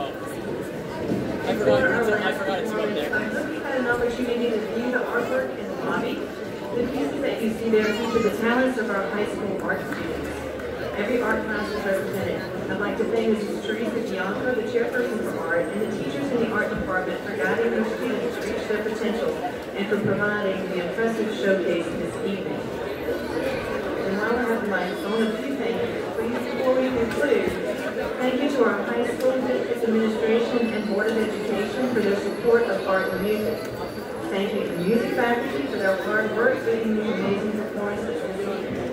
I forgot it's up there. I hope you had an opportunity to view the artwork in the lobby. The pieces that you see there feature the talents of our high school art students. Every art class is represented. I'd like to thank Mrs. Teresa Bianco, the chairperson for art, and the teachers in the art department for guiding their students to reach their potential and for providing the impressive showcase this evening. And while I have the mic, I want to do thank you. Please, before we conclude, thank you to our high school district administration and Board of Education for their support of art and music. Thank you to music faculty for their hard work giving these amazing performances this evening.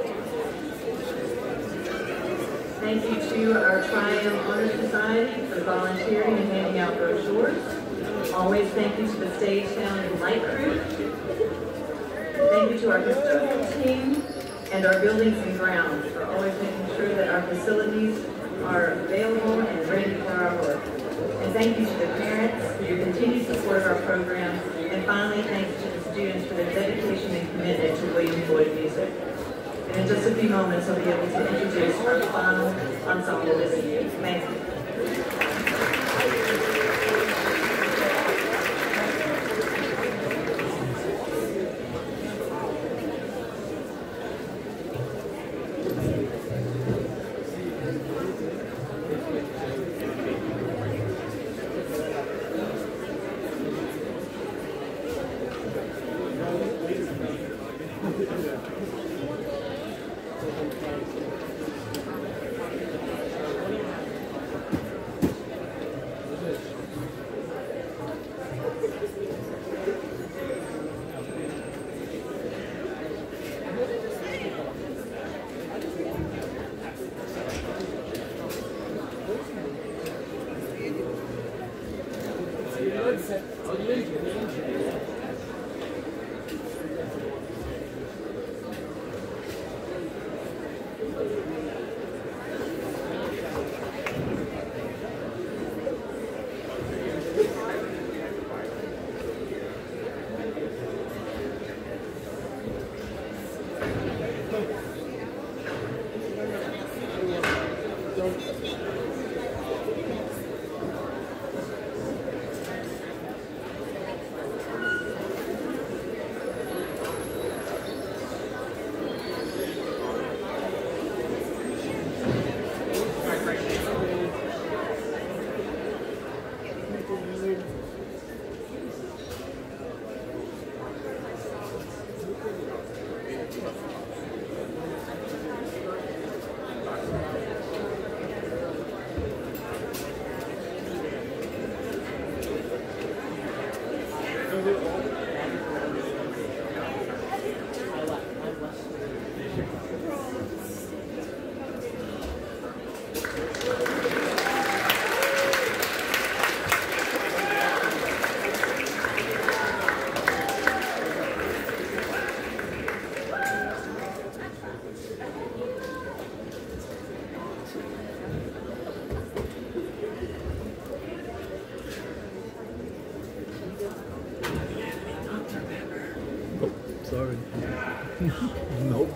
Thank you to our Triumph Honor Society for volunteering and handing out brochures. Always thank you to the Stage Sound and Light crew. Thank you to our custodial team and our buildings and grounds for always making sure that our facilities are available and ready for our work. And thank you to the parents for your continued support of our program. And finally, thanks to the students for their dedication and commitment to William Floyd music. And in just a few moments, I'll be able to introduce our final ensemble this evening. Thank you. Sorry. Nope.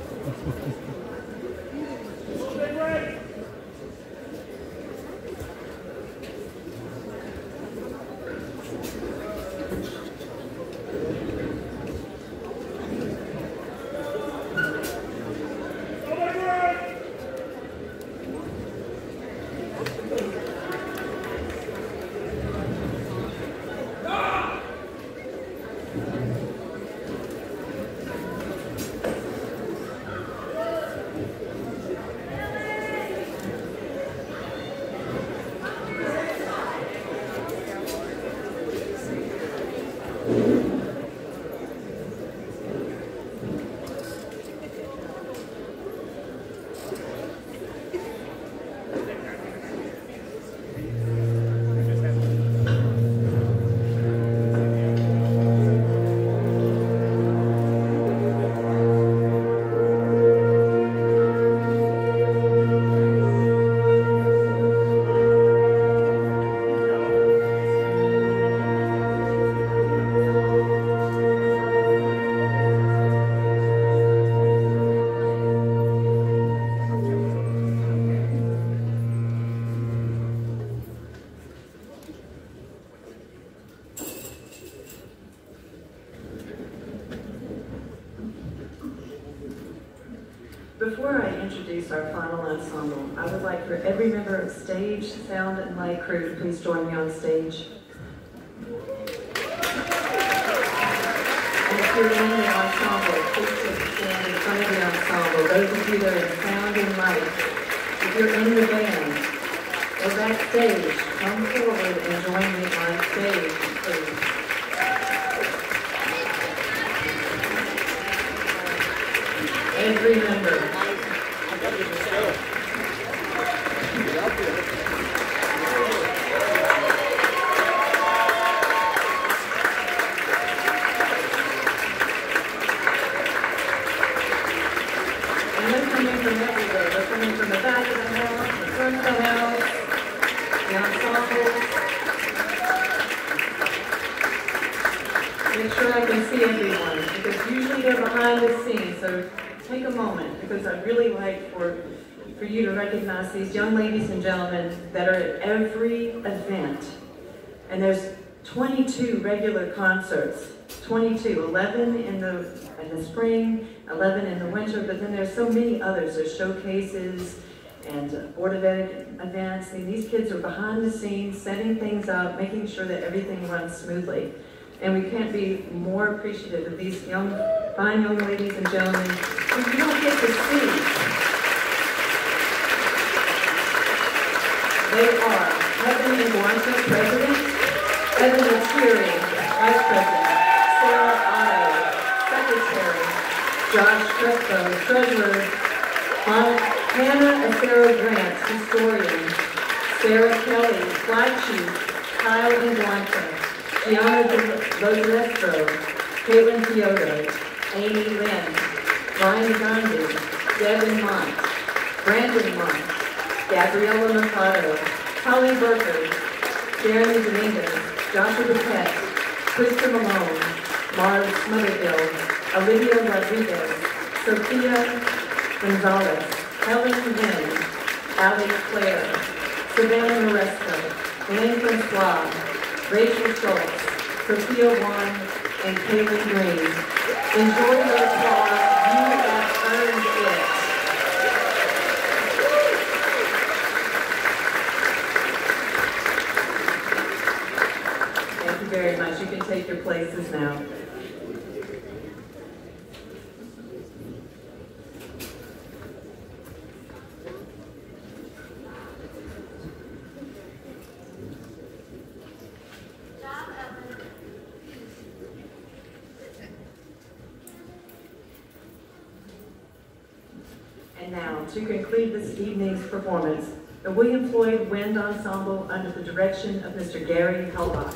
Before I introduce our final ensemble, I would like for every member of stage, sound, and light crew to please join me on stage. And if you're in the ensemble, please take a stand in front of the ensemble. Those of you that are in sound and light, if you're in the band or backstage, come forward and join me on stage, please. Every member. And they're coming from everywhere. They're coming from the back of the house, the front of the house, the ensembles. Make sure I can see everyone, because usually they're behind the scenes, so take a moment, because I'd really like for you to recognize these young ladies and gentlemen that are at every event. And there's 22 regular concerts, 22, 11 in the spring, 11 in the winter, but then there's so many others. There's showcases and Board of Ed events. And these kids are behind the scenes, setting things up, making sure that everything runs smoothly. And we can't be more appreciative of these fine young ladies and gentlemen who you don't get to see. They are Heaven Iguanta, President, Evan Lettieri, Vice President, Sarah Otto, Secretary, Josh Crespo, Treasurer, Hannah Acero Grant, Historian, Sarah Kelly, Flag Chief, Kyle Iguanta, Gianna Lozestro, Caitlin Kyoto, Amy Lynn, Brian Gandhi, Devin Mont, Brandon Mont, Gabriella Mercado, Holly Burkhardt, Jeremy Dominguez, Joshua Paquette, Krista Malone, Marv Smothergill, Olivia Rodriguez, Sophia Gonzalez, Helen Lynn, Allie Claire, Savannah Maresco, Lynn Francois, Rachel Schultz, Sophia Wan, and Kaylin Green. Enjoy your applause. You have earned it. Thank you very much. You can take your places now. And now, to conclude this evening's performance, the William Floyd Wind Ensemble under the direction of Mr. Gary Helbach.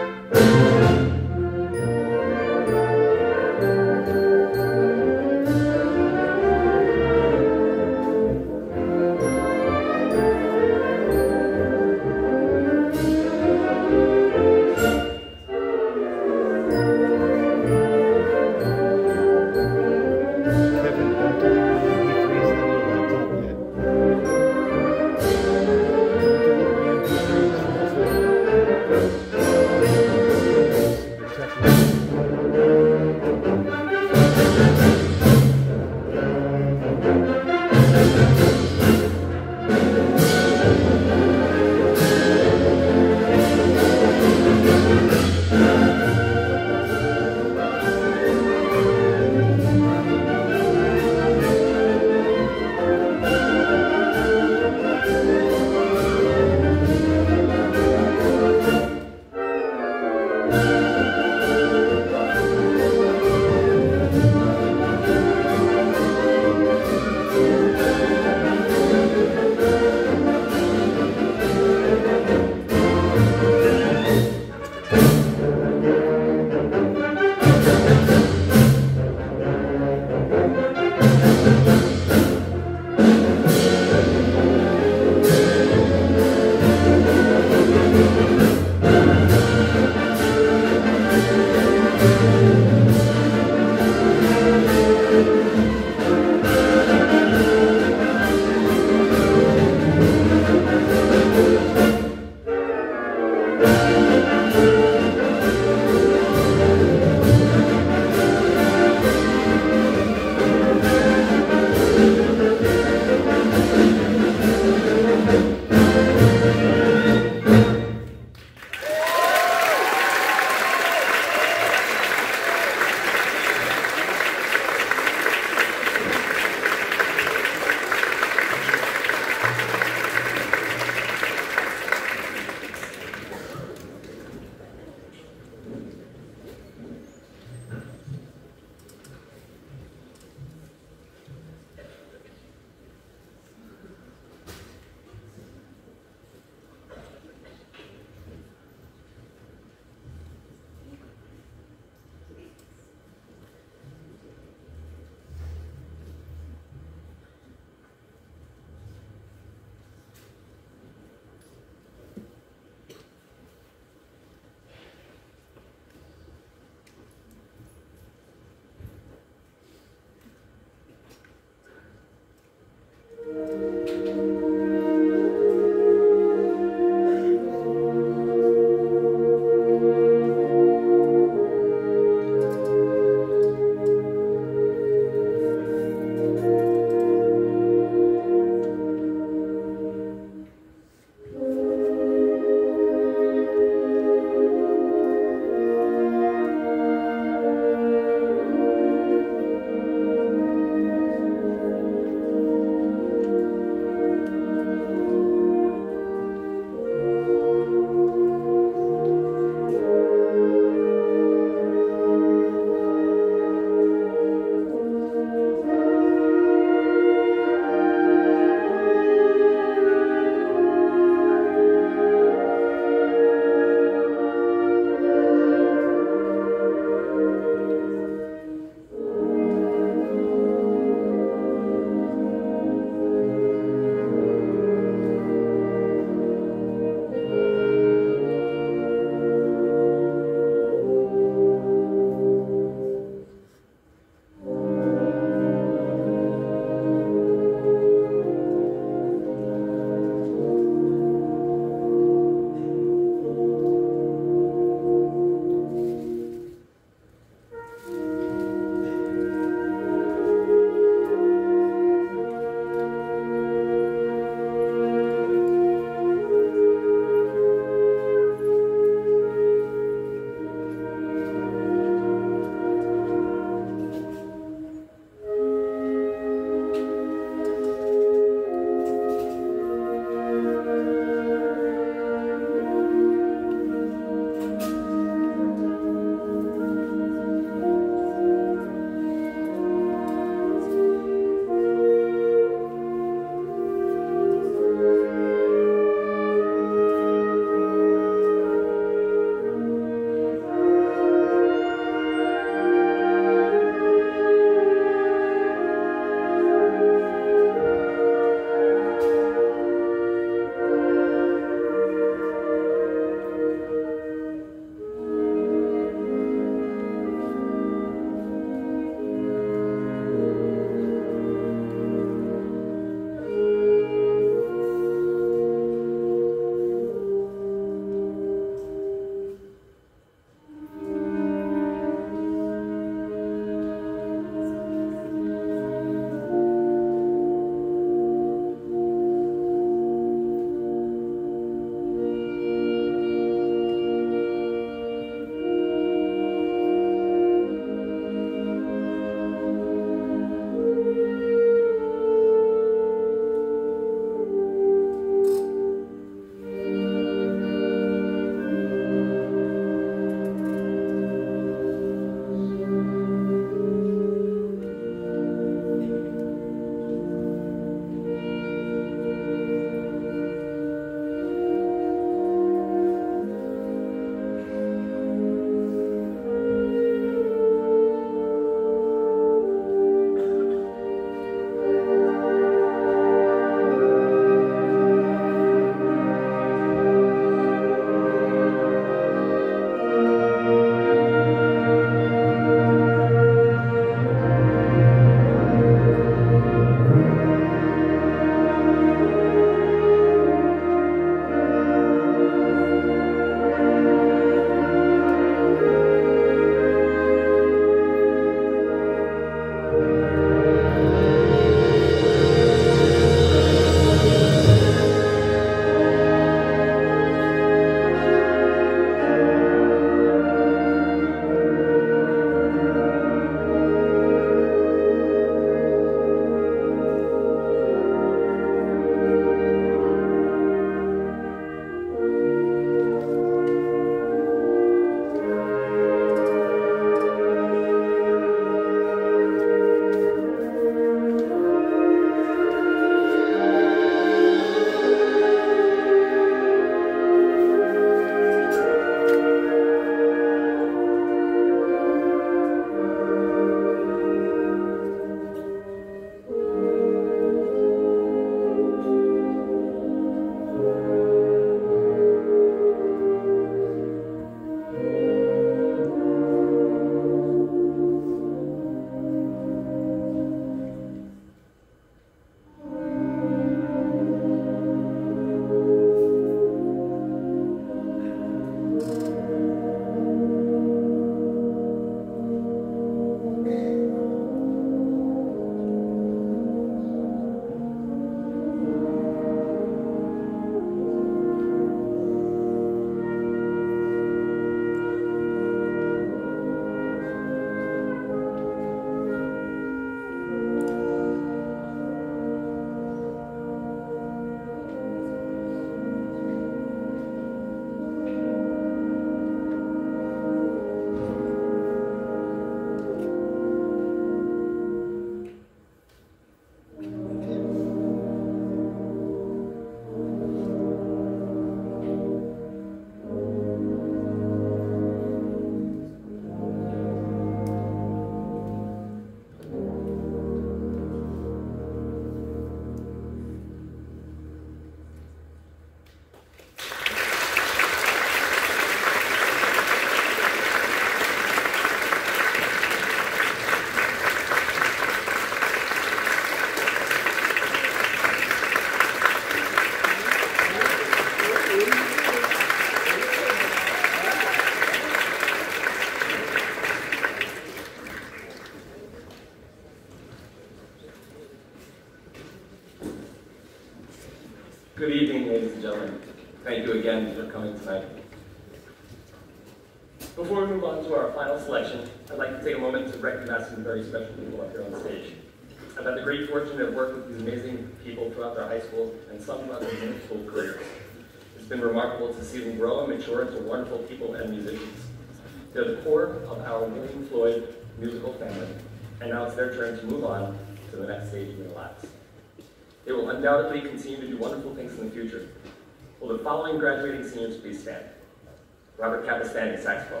Good evening, ladies and gentlemen. Thank you again for coming tonight. Before we move on to our final selection, I'd like to take a moment to recognize some very special people up here on stage. I've had the great fortune to work with these amazing people throughout their high school and some throughout their middle school careers. It's been remarkable to see them grow and mature into wonderful people and musicians. They're the core of our William Floyd musical family, and now it's their turn to move on to the next stage in their lives. They will undoubtedly continue to do wonderful things in the future. Will the following graduating seniors please stand? Robert Capistani, saxophone.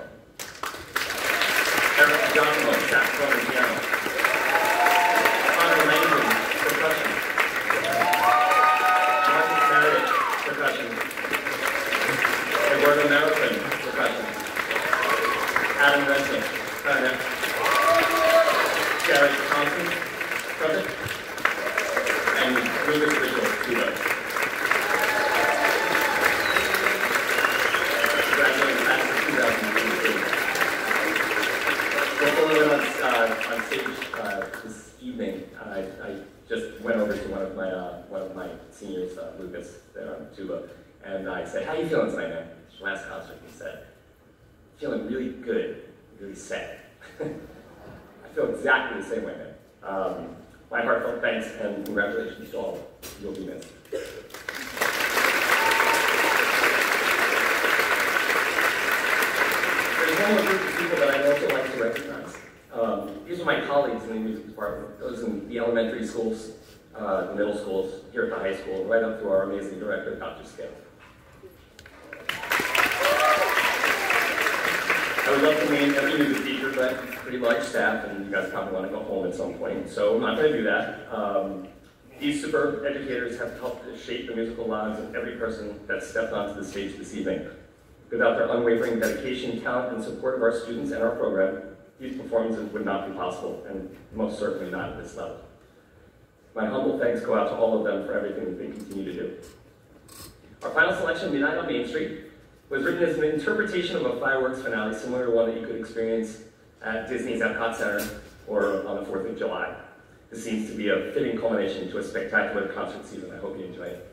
Eric Giacomo, saxophone and piano. Connor Langdon, percussion. Marcus Meredith, percussion. Eduardo Marroquin, percussion. Adam Resnick, clarinet. Garrett Thompson, trumpet. And Lucas Mitchell, tuba. Graduating class of 2018. Before we went on stage this evening, I just went over to one of my seniors, Lucas, there on tuba, and I said, "How you feeling tonight, man?" Last concert, he said, "Feeling really good, really sad." I feel exactly the same way, man. My heartfelt thanks and congratulations to all. You'll be missed. There's one more group of people that I'd also like to recognize. These are my colleagues in the music department, those in the elementary schools, the middle schools, here at the high school, right up to our amazing director, Dr. Skip. I would love to name every music teacher, but it's a pretty large staff, and you guys probably want to go home at some point, so I'm not going to do that. These superb educators have helped shape the musical lives of every person that stepped onto the stage this evening. Without their unwavering dedication, talent, and support of our students and our program, these performances would not be possible, and most certainly not at this level. My humble thanks go out to all of them for everything that they continue to do. Our final selection, Midnight on Main Street, was written as an interpretation of a fireworks finale similar to one that you could experience at Disney's Epcot Center or on the 4th of July. This seems to be a fitting culmination to a spectacular concert season. I hope you enjoy it.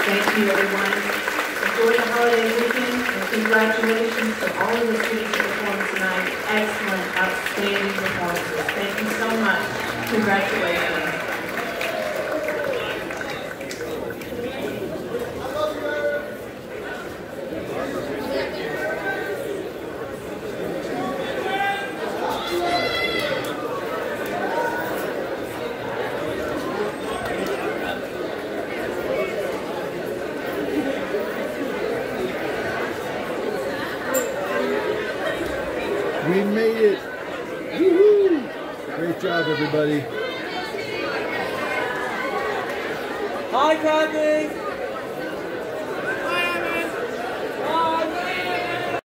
Thank you, everyone. Enjoy the holiday weekend, and congratulations to all of the students who performed tonight. Excellent, outstanding performances. Thank you so much. Congratulations. We made it. Woo-hoo. Great job, everybody. Hi, Kathy.